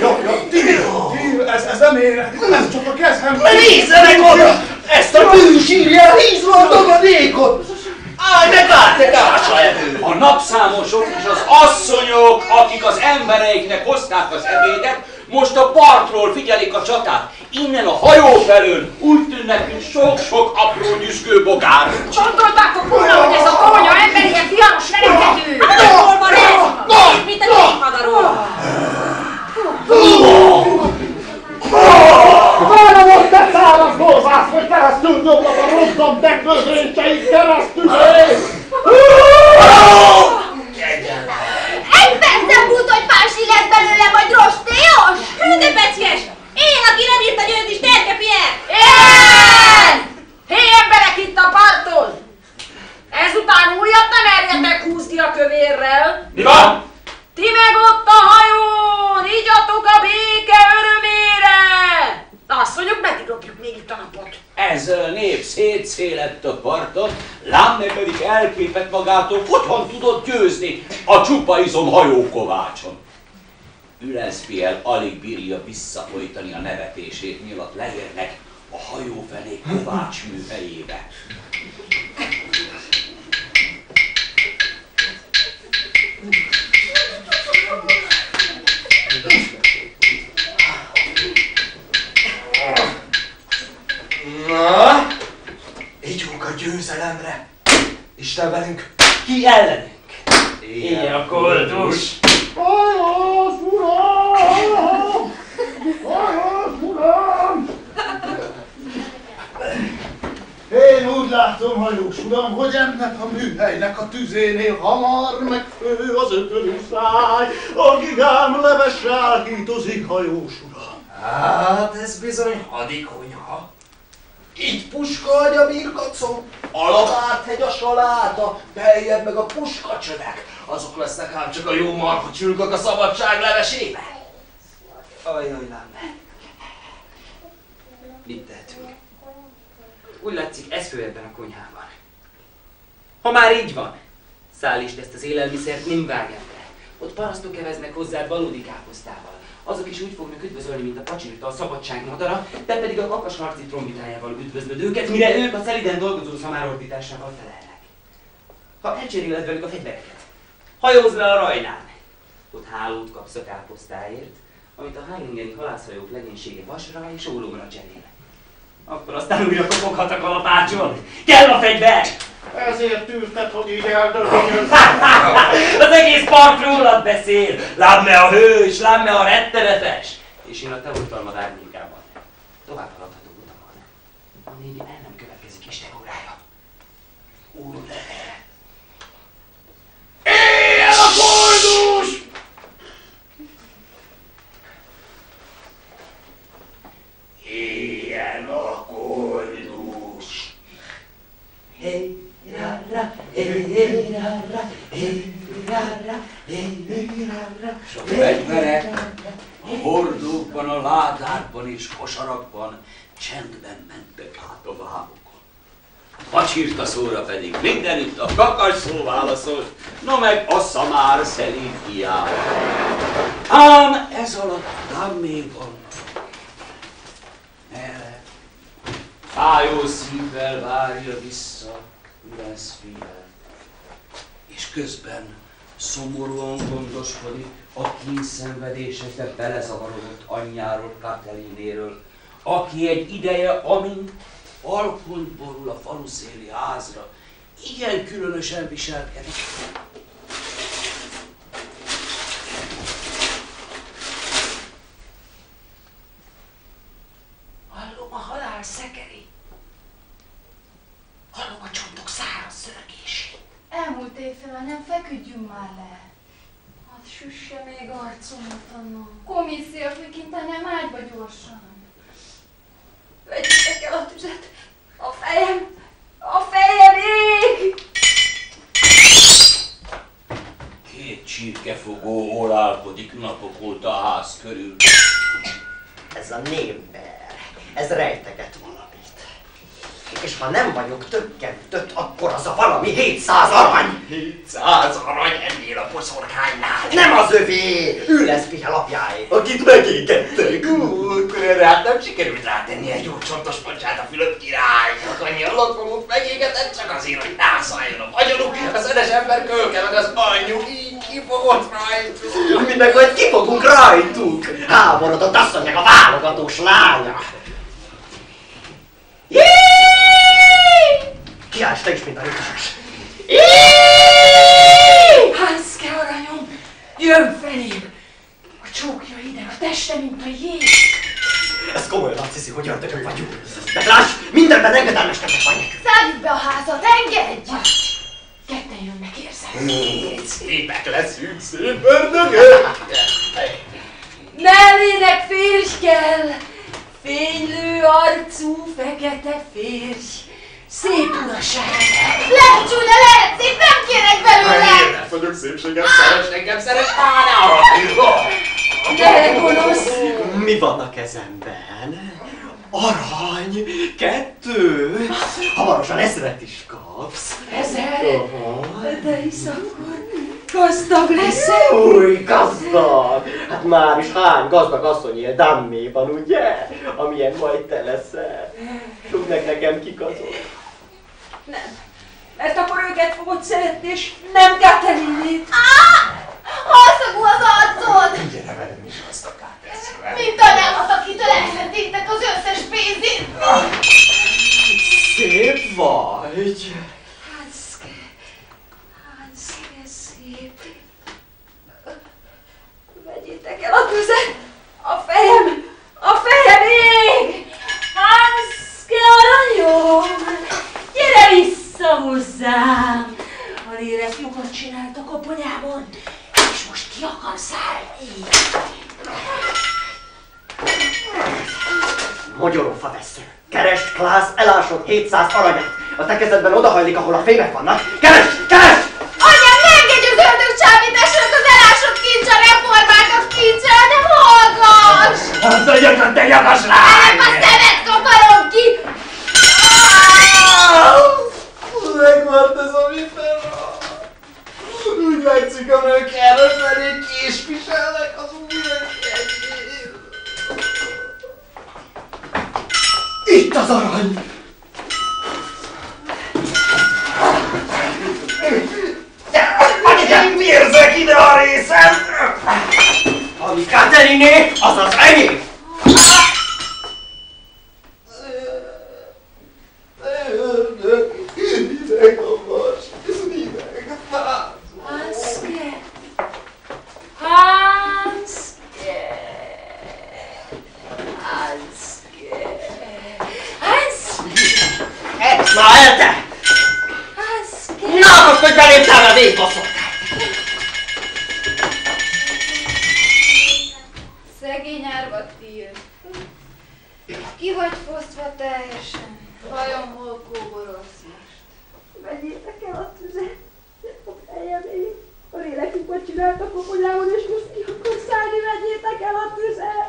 Ez nem ér, ez csak a kezem. Nézzenek oda! Ezt a bűsírjel hízva a dagadékot! Állj, meglátják ásra evő! A napszámosok és az asszonyok, akik az embereiknek hozták az ebédet, most a partról figyelik a csatát. Innen a hajó felől úgy tűnnek, mint sok-sok apró nyüzsgő bogár. Gondoltátok volna, hogy ez a tornya ember ilyen pianos verekedő? Hol van ez? Nézd, mint a kékmadaról! Várom ott te száraz gózász, hogy keresztül doblak a rozzam teknözréseid keresztül! Egy perc nem múlt, hogy fási lesz belőle, vagy rostélyos? De peckes! Én, aki nem írt a győzt is, terke Pierre! Én! Hé, emberek itt a parton! Ezután újat nem merjetek húzni a kövérrel! Mi van? Ti meg ott a hajón! Igyatok a béke örömére! Asszonyok, meddig lopjuk még itt a napot? Ezzel a nép szétszélett a parton, Lámne pedig elképett magától, hogyan tudott győzni a csupa izom hajókovácson. Üleszpiel alig bírja visszafolytani a nevetését, mielőtt leérnek a hajófenék kovács műhelyébe. Na, ígyunk a győzelemre. Isten velünk. Ki ellenünk? Ilyen a koldus. Hajós uram! Hajós uram! Én úgy látom, hajós uram, hogy ennek a műhelynek a tüzénél hamar megfő az ökölőszáj, a gigám levessel hítozik, hajós uram. Hát ez bizony hadikonyha. Így puskaagya birkacom, Alabárd-hegy a saláta, beljebb meg a puskacsövek. Azok lesznek ám csak a jó marha csülkök a szabadság levesébe. Ajaj, Lámne. Mit tehetünk? Úgy látszik, ez fő ebben a konyhában. Ha már így van, szállítsd ezt az élelmiszert Nimvágenbe. Ott parasztok eveznek hozzád valódi káposztával. Azok is úgy fognak üdvözölni, mint a pacsirta a szabadság madara, te pedig a kakas harci trombitájával üdvözlöd őket, mire ők a szeliden dolgozó szamárordításával felelnek. Ha elcseréled velük a fegyvereket, hajózz le a Rajnán. Ott hálót kapsz a káposztáért, amit a Heilingeni halászhajók legénysége vasra és ólomra cserél. Akkor aztán újra kopoghat a kalapácson. Kell a fegyver! Ezért tűrted, hogy így eldöntjön. Az egész part rólad beszél! Lámne a hős, lámne a rettenetes! És én a te oltalmad árnyékában. Tovább haladhatok utamon. Amíg el nem következik Isten órája. Úr leve! Éljen a koldus! Éljen a koldus! Hey, ra, ra, hey, ra, ra, hey, ra, ra, hey, ra, ra. A fegyverek a hordókban, a ládákban és kosarakban csendben mentek át a vámokon. Pacsirta szóra pedig mindenütt a kakas szó válaszolt, no meg a szamár szelíd hiába. Ám ez alatt ám még vannak. Merre fájó szívvel várja vissza Üleszpiel, és közben szomorúan gondoskodik a kínszenvedésekbe belezavarodott anyjáról, Katelinéről, aki egy ideje, amint alkont borul a faluszéli házra, igen különösen viselkedik. Hallom a halál szekeri. Hallom a csontok száraz szörgését. Elmúlt éjfél, nem feküdjünk már le. Hadd süsse még arcomat, Anna. Komissziós, mikinten nem ágyba gyorsan. Vegyétek el a tüzet! A fejem ég! Két csirkefogó ólá Kutakodik napok óta a ház körül. Ez a némber, ez rejteget valamit. És ha nem vagyok tökkenütött, akkor az a valami 700 arany! 700 arany ennél a boszorkánynál! Nem az övé! Ő lesz Pihel apjáé! Akit megégettek! Akkor erre hát nem sikerült rátenni egy jó csontos pancsát a Fülöp királynak. Annyi alatt megégetett csak azért, hogy nászáljon a vagyonuk. Az edes ember kölke meg az anyjuk így kifogott rajtuk. Mi meg majd kifogunk rajtuk! Háborodott asszonynak a válogatós lánya! Kiállsz te is, mint a rögtösös! Hanszke aranyom, jön felém! A csókja ide, a teste, mint a jég! Ez komolyan azt hiszi, hogy ördögök vagyunk. De láss, mindenben engedelmeskednek vagy nekünk. Zárjuk be a házat, engedj! Ketten jönnek, érzem. Mit? Szépek leszünk, szép ördögök! Mellének férj kell! Fénylő arcú, fekete férj! Szép uraság! Lehet csúnya, lehet szép, nem kérek belőle! Én nem vagyok szépségem, szeres engem, szeres már Ne gonosz! Mi van a kezemben? Arany! 2! Hamarosan 1000-et is kapsz. 1000? De hisz akkor gazdag leszel? Új, gazdag! Hát már is hány gazdag asszony él Damméban, ugye? Amilyen majd te leszel. Tudnak nekem kikazol. Nem, mert akkor őket fogod szeretni, és nem Katerinét. Halszagú az arcod! Gyere velem is gazdaggá teszem. Mint anyámat, akitől elszedtétek az összes pénzét! Szép vagy! Hanszke, szép. Vegyétek el a tüzet! A fejem ég! Hanszke aranyom! Gyere vissza hozzám! A lélek lyukat csinált a koponyámon, és most ki akar szállni. Magyarófa vesző! Keresd, Klász, elásod 700 aranyat! A te kezedben odahajlik, ahol a fémek vannak! Keresd! Keresd! Anyám, ne engedj az ördög csábításnak az elásott kincs, a reformákat kincsre, nem hallgass! Azt a gyakran, te nyakas lány! A szemet kaparom ki! Megmart ez a vipera! Úgy látszik, a nők errefelé késviselnek az újjegyét. Itt az arany! Nem érzek ide a részem! Ami Kateriné, az az enyém! Hideg a vas, hideg a ház. Hanszke! Na, el te! Na, most hogy belém távol a végbaszoltál! Szegény árva Till. Ki vagy fosztva teljesen. Vajon hol kóborolsz most? Vegyétek el a tüzet! A fejem ég! A lélek lyukat csinált a koponyámon, és most ki akar szállni, vegyétek el a tüzet!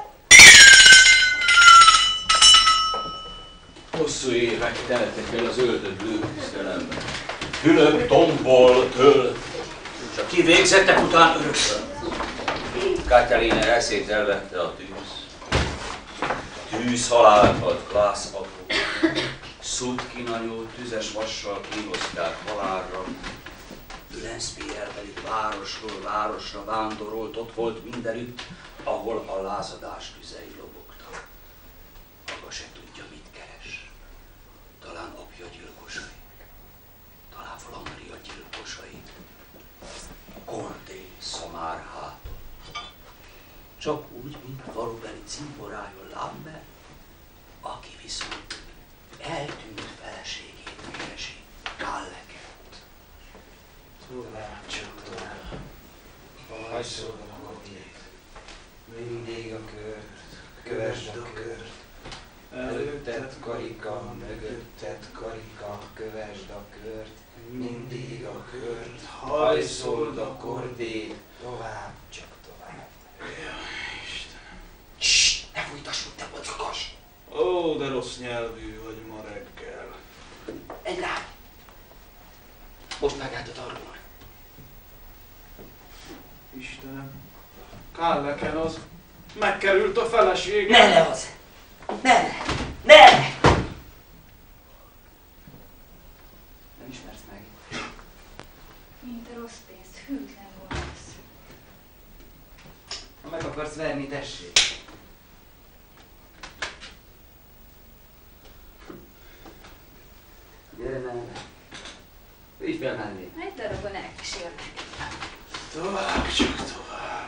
Hosszú évek teltek el az öldöklő küzdelemben. Fülöp tombol, tölt, csak kivégzettek után örökön. Katerina eszét elvette a tűz. Tűz halált ad Klász apu. Szutkin anyó tüzes vassal kínozták halálra. Ülenszpierre pedig városról városra vándorolt, ott volt mindenütt, ahol a lázadás tüzei lobogtak. Maga se tudja, mit keres. Talán apja gyilkosai, talán Flandria gyilkosai. Kordé szamár háton. Csak úgy, mint valóbeli cimborájon Lambert, aki viszont eltűnt feleségét keresi, Galleket. Tovább. Hajszolod a kodét. Mindig a kört, kövesd a kört. Előtted karika, mögötted karika, kövesd a kört. Mindig a kört, hajszold a kordét. Tovább, csak tovább. rossz nyelvű vagy ma reggel. Egy lány. Most vágáltat arról. Istenem, Kálleken az megkerült a felesége. Ne az! Ne! Nem ismersz meg. Mint a rossz pénzt, hűtlen voltasz. Ha meg akarsz verni, tessék. Gyere, ne. Ügy fel mellé. Egy darabban elkísérlek. Tovább, csak tovább.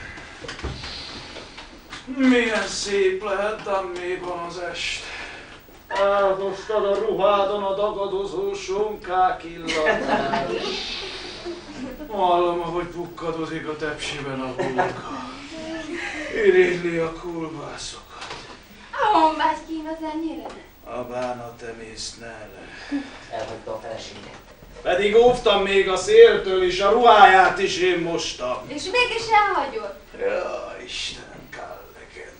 Milyen szép lehet Damméban az est. Áldoztad a ruhádon a dagadozó sonkák illatát. Hallom, ahogy pukkadozik a tepsiben a hurka. Irigyli a kulbászokat. Ahol vágy ki az ennyire? A bánat emészt nele. Elhagyta a feleséget. Pedig óvtam még a széltől is, a ruháját is én mostam. És mégis elhagyod? Ja, Istenem, Kálleken.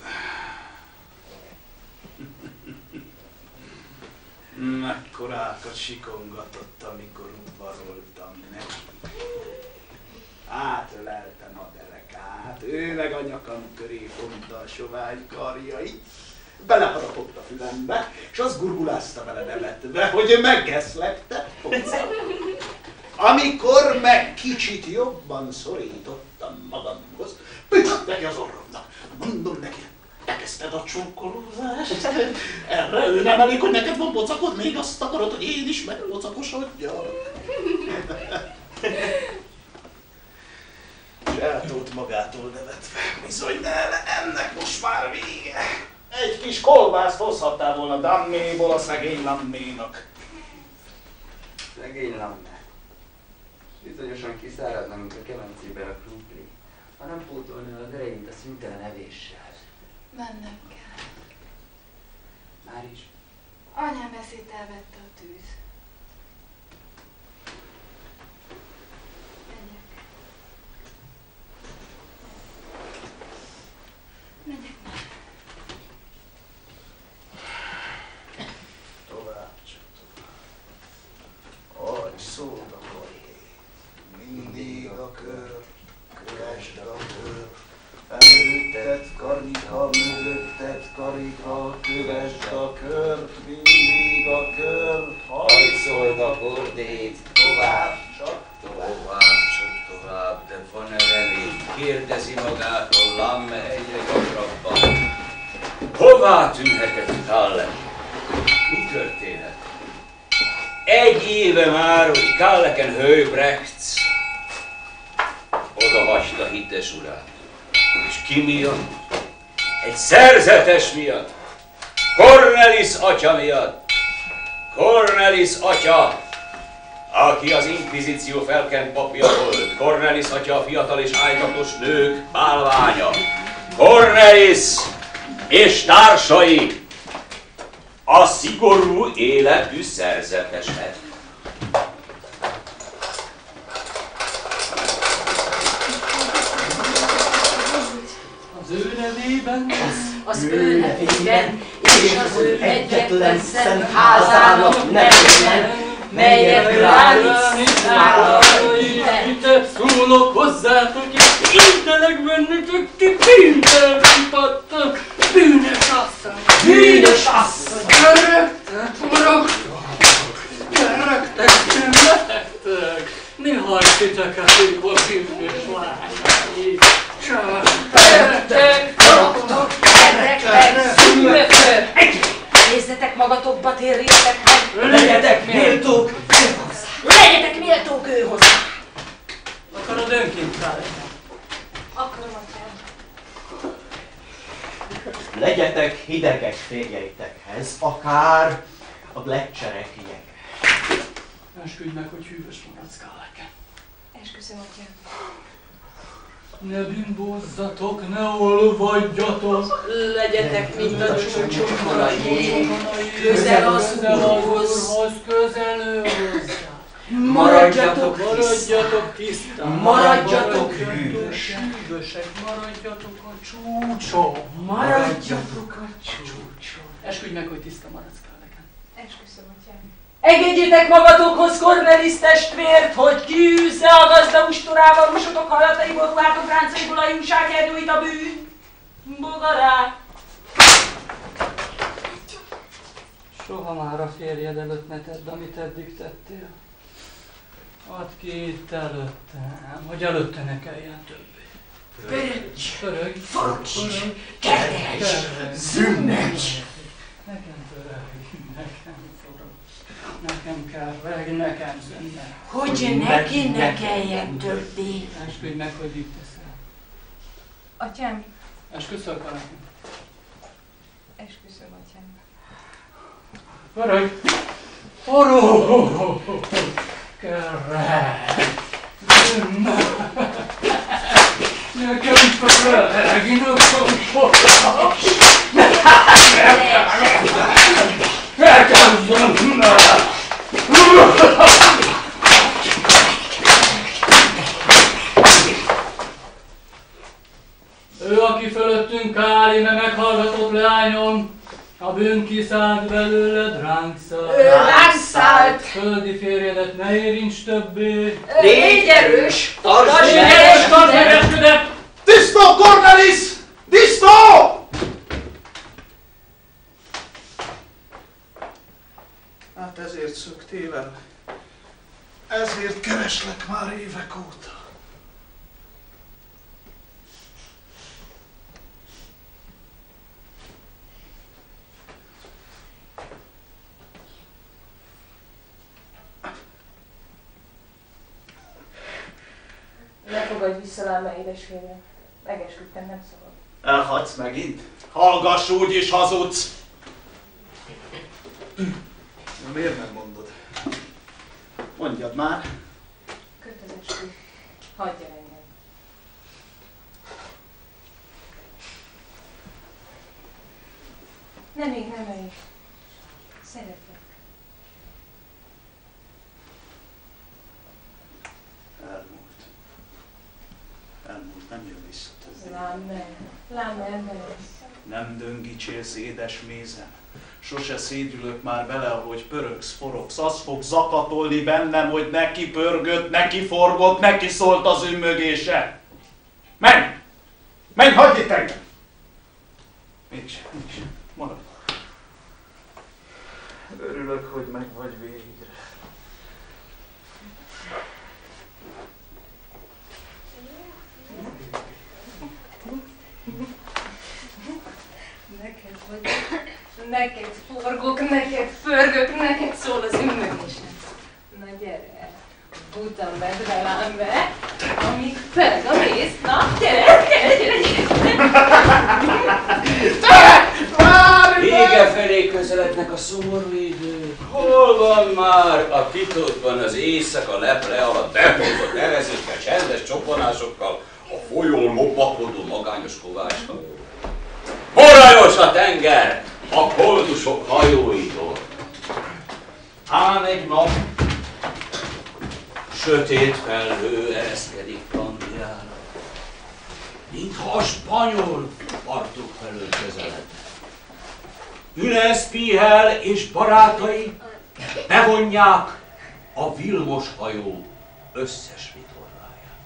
Mekkorákat sikongatott, amikor udvaroltam neki. Átöleltem a derekát, ő meg a nyakam köré fonta a sovány karjait. Beleharapott a fülembe, és azt gurgulázta vele nevetve, hogy megeszlekte. Amikor meg kicsit jobban szorítottam magamhoz, büntött neki az orromnak. Mondom neki, elkezdted a csókolózást. Erre ő nem elég, hogy neked van pocakod, még azt akarod, hogy én is megpocakosodjak. És eltolt magától nevetve. Bizony, ennek most már vége. Egy kis kolbászt hozhattál volna Damméból a szegény Lamménak. Szegény Lamme. Bizonyosan kiszáradna, mint a kemencében a krumpli. Ha nem pótolna az erejét a szüntelen evéssel. Mennem kell. Már is. Anyám eszét elvette a tűz. Megyek már. Tovább, csak tovább. Adj szód a korhé, mindig a kör, kövesd a kör. Előtted karika, mögötted karika, kövesd a kört, mindig a kör. Hajszold a kordét, tovább, csak tovább. Tovább, csak tovább, de van-e remény? Kérdezi magától Lamme egyre gyakrabban. Hová tűnhetett Kállek? Mi történhet? Egy éve már, hogy Kálleken Höybrechts odahagyta hites urát. És ki miatt? Egy szerzetes miatt. Cornelis atya miatt. Cornelis atya, aki az inkvizíció felkent papja volt. Cornelis atya a fiatal és ájtatos nők bálványa. Cornelis és társai a szigorú életű szerzetesek. Az ő nevében, Az ő nevében, és az ő egyetlen szent házának nevében, melyet Gránic által épített. szólok hozzátok, és intelek bennetök, ti bűntelkipadtak, bűnös asszony. Bűnös asszony! Öröktek, urak! Öröktek, lehettek! Ne hajtsítek el, hogy a bűnös lányai! Csak Öröktek, uraknak, gyerekek, szülökök! Nézzetek magatokba, térjetek meg! Legyetek méltók! Legyetek méltók ő hozzá! akarod önként fel? Akarom a fel. Legyetek hidegek férjeitekhez, akár a gleccserek jege. Esküdj meg, hogy hűvös maradsz Kálleken. Esküszöm, atyám. Ne bimbózzatok, ne olvadjatok! Legyetek, mint a csocsokonai, közel az Úrhoz, közel ő hozzá. Maradjatok tisztán, maradjatok hűvösek, hűvösek, maradjatok a csúcson. maradjatok a csúcson. Esküdj meg, hogy tiszta maradsz, Káleken. Esküszöm, atyám. Engedjétek magatokhoz Cornelis testvért, hogy kiűzze a gazda ustorával musotok hallataiból, ruhátok ráncaiból a jóság erdőit a bűn. Bogarák! Soha már a férjed előtt ne tedd, amit eddig tettél. Add ki itt előttem, hogy előtte ne kelljen többé. Pörögy! Fogj! Keresd! Zünnegy! Nekem pörögy, nekem forog, nekem kárveg, nekem zünnegy. Hogy neki ne kelljen többé. Esküdj meg, hogy így teszel. Atyám, Esküszöl, Káleken. esküszöm, atyám. Pörögy! Forog! Kerek! Nekem pörög, nekem forog! Nekem zünnegy! Ő, aki fölöttünk Kálime meghallgatott leányom, a bűn kiszállt belőled, ránk szállt. Ő ránk szállt. Földi férjedet ne érints többé. Légy erős! Tartsd Erős, tartsd meg esküdet! Tisztó, Cornelis! Tisztó! Hát ezért szöktél el. Ezért kereslek már évek óta. Ne fogadj vissza, láma édesférjem. Megesküdtem, nem szabad. Elhatsz megint? Hallgass, úgy is hazudsz! Na, miért nem mondod? Mondjad már. Kötelesség. Hagyj el engem. Nem még, nem elég. Szeretlek. Elmúlt, nem jön vissza többé. Lám, ember. Nem döngítsélsz édes mézen. Sose szédülök már vele, ahogy pörögsz, forogsz. Az fog zakatolni bennem, hogy neki pörgött, neki forgott, neki szólt az ümmögése. Menj! Menj, hagyj itt engem! Nincs. Maradj. Örülök, hogy meg vagy végre. Neked vagyok, neked forgok, neked pörgök, neked szól az ümmögésem. Na gyere, buta medvelám be, amíg felg a mész. Na, gyere! Vége felé közelednek a szomorú idők. Hol van már a titokban az éjszaka lepre alatt behozott nevezékkel, csendes csobbanásokkal, a folyón lopakodó magányos kovácshajók? Borajos a tenger a koldusok hajóitól. Ám egy nap sötét felhő ereszkedik Kandiára, mintha a spanyol partok felől közeledne. Ünesz Pihel és barátai bevonják a Vilmos hajó összes vitorláját.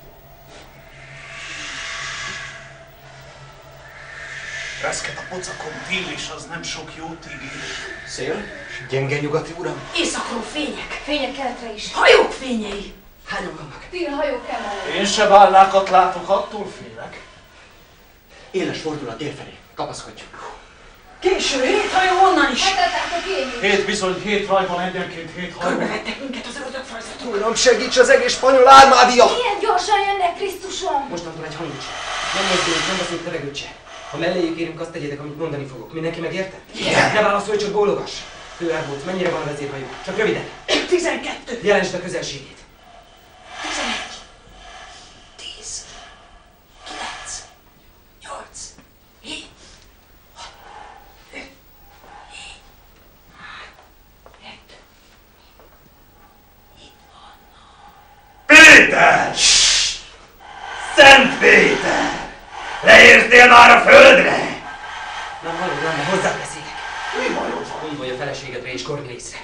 Reszket a pocakon, tél és az nem sok jót ígér. Szél? Gyenge nyugati, uram? Éjszakról fények. Fények keletre is. Hajók fényei. Hányan vannak? Tél hajók emelő. Én se vállákat látok, attól félek. Éles fordulat délfelé. Kapaszkodj. Késő, 7 hajó onnan is. Hetetek én is. 7 bizony, 7 rajban egyenként 7 hajó. Körbevettek minket az ördögfajzatok. Uram, segíts az egész spanyol ármádia! Milyen gyorsan jönnek, Krisztusom! Mostantól egy hang is. Nem mozdulunk, nem beszélünk levegőt se. Ha melléjük érünk, azt tegyétek, amit mondani fogok. Mindenki megérte? Igen. Ne válaszolj, csak bólogass. Főárbóc, mennyire van a vezérhajó? Csak röviden. 12. Jelentsd a közelségét. 11. 10. 9. 8. 7. 6. 5. 7. 7. Itt vannak. Péter! Szent Péter! Leértél már a földre? Nem hallod, nem, hozzá beszélek. Mi van? segítséget Bécs Cornélisre.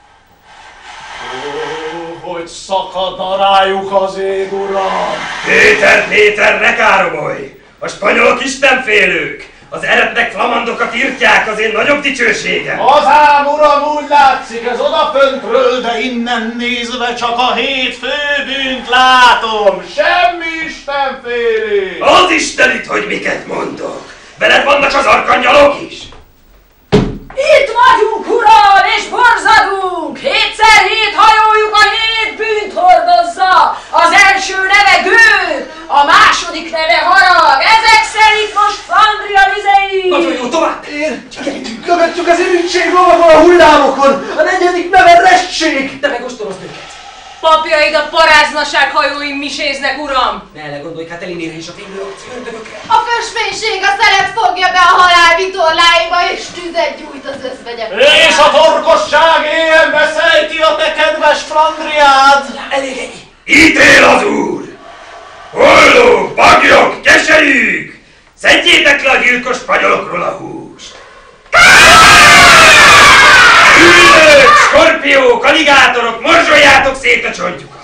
Ó, hogy szakadna rájuk az ég, uram! Péter, ne káromolj! A spanyolok istenfélők! Az eretnek flamandokat írtják, az én nagyobb dicsőségem! Az ám, uram, úgy látszik, ez odaföntről, de innen nézve csak a 7 főbűnt látom! Semmi istenfélés! Az Istenit, hogy miket mondok! Veled vannak az arkangyalok is! Itt vagyunk, uram, és borzadunk! 7x7 hajójuk a 7 bűnt hordozza! Az első neve Gő, a második neve Harag, ezek szerint most Flandria vizei! Nagyon jó, tovább! Követjük az irítség lovagol a hullámokon, a negyedik neve Restség! Te meg ostorozd őket! Papjaid a paráznaság hajóim miséznek, uram! Ne elegondolj Katelinére és a fénylő ördögökre! A fősménység a szelet fogja be a halál vitorláiba, és tüzet gyújt az özvegyek. És a torkosság éjjelbe szejti a te kedves Flandriád! Elég ennyi! Ítél az úr! Hollók, bagyok, keserűk! Szedjétek le a gyilkos spanyolokról a húst! Üllők, skorpiók, aligátorok, morzsoljátok szét a csontjukat!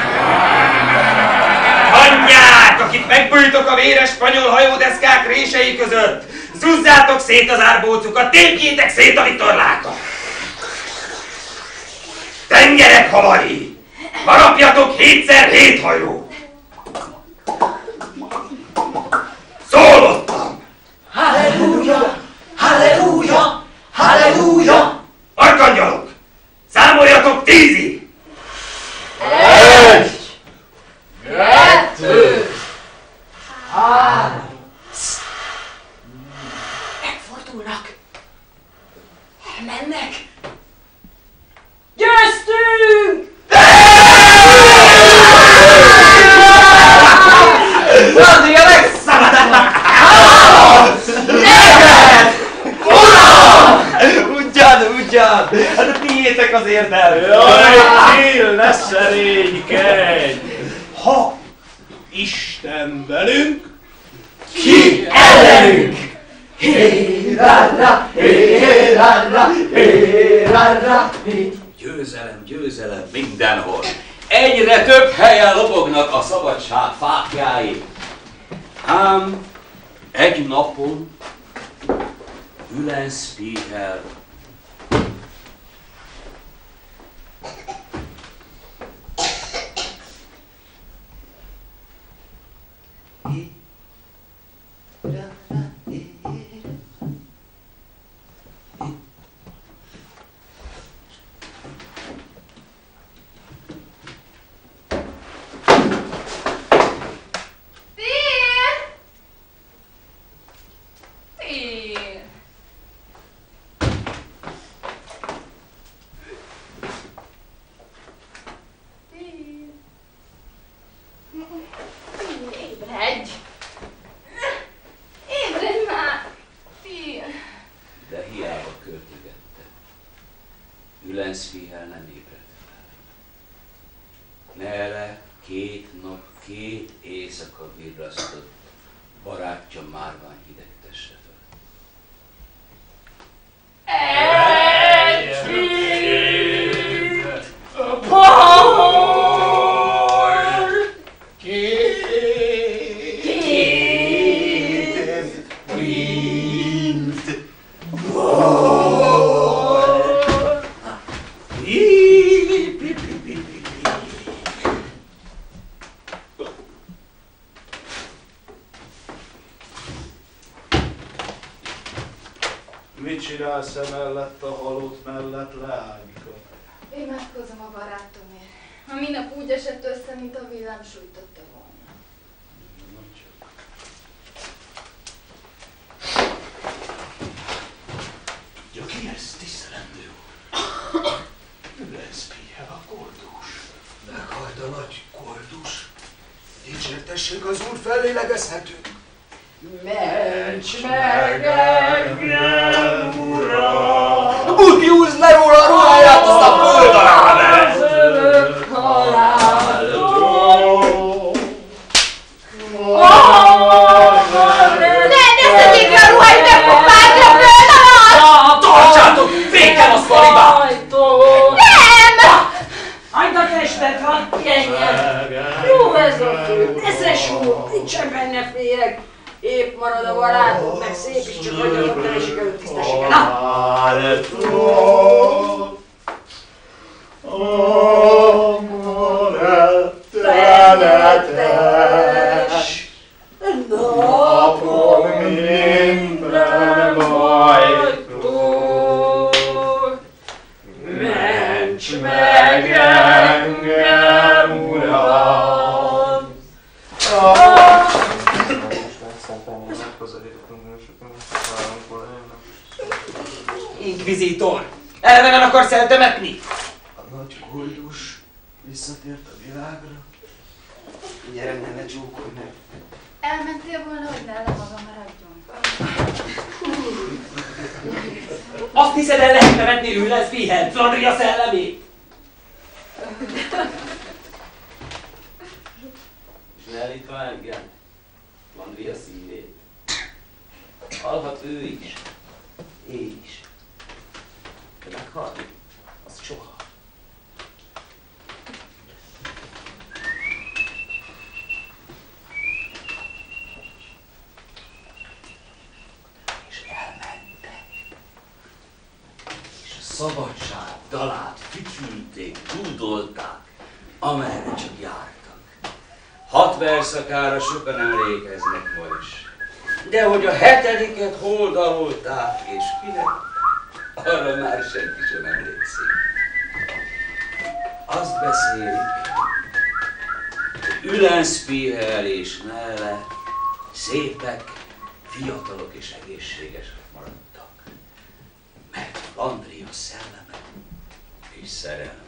Hangyák, akik megbújtok a véres spanyol hajódeszkák rései között! Zúzzátok szét az árbócukat, tépjétek szét a vitorlákat! Tengerek havari! Harapjatok 7x7 hajót! Szólottam! Halleluja! Halleluja! Halleluja! Arkangyalok! Számoljatok 10-ig! 1, 2, 3. Megfordulnak! Elmennek! Győztünk! Flandria megszabadulnak! Ugyan! Hát tiétek az érdelme! Jaj, ne szerénykedj! Ha Isten velünk, Ki ellenünk? Hé-ra-ra, hé-ra-ra, hé-ra-ra, hé. Győzelem, győzelem mindenhol. Egyre több helyen lobognak a szabadság fákjái. Ám egy napon Ülenspiehl Ébredj! Ébredj már! Fél! de hiába költögette. Ülenspiehl nem ébredt fel. Merre 2 nap, 2 éjszaka virrasztott barátja márvány hideg teste föl. mit csinálsz mellett a halott mellett, leányka? Imádkozom a barátomért. A minap úgy esett össze, mint a villám sújtotta volna. Tudja ki ez, tisztelendő úr? Ülenspiehl a koldus. Meghalt a nagy koldus. Dicsértessék az úr, fellélegezhetünk. Ments meg engem, Uram! Úgy húzd le róla a ruháját, azt a föld alá Szörök haláltól! Ne szedjék le a ruháit, megpróbálj a föld alatt! Tartsátok! Féken a szaliba! Jó ez a fő, eszes úr, nincsen benne féreg. Épp marad a barátok, meg szép is, csak hagyja a teljesik előtt tisztessége. Na! Rettenetes napom minden bajtól, ments meg engem, Uram! Inkvizitor! Erre nem akarsz eltemetni? A nagy koldus visszatért a világra. Gyere, ne csókolj meg. Elmentél volna, hogy nála maga maradjon. Azt hiszed, el lehet temetni Ülens Pihen, Flandria szellemét? És ne állítva engem, Flandria szívét. Halhat ő is, én is. De meghalni, az soha. És elmentek. És a szabadság dalát fütyülték, dúdolták, amerre csak jártak. 6 verszakára sokan emlékeznek ma is. De hogy a 7-et hol dalolták, és kinek, arra már senki sem emlékszik. Azt beszélik, hogy Ülens Pihel és Nelle szépek, fiatalok és egészségesek maradtak. Meg Flandria szelleme és szerelme.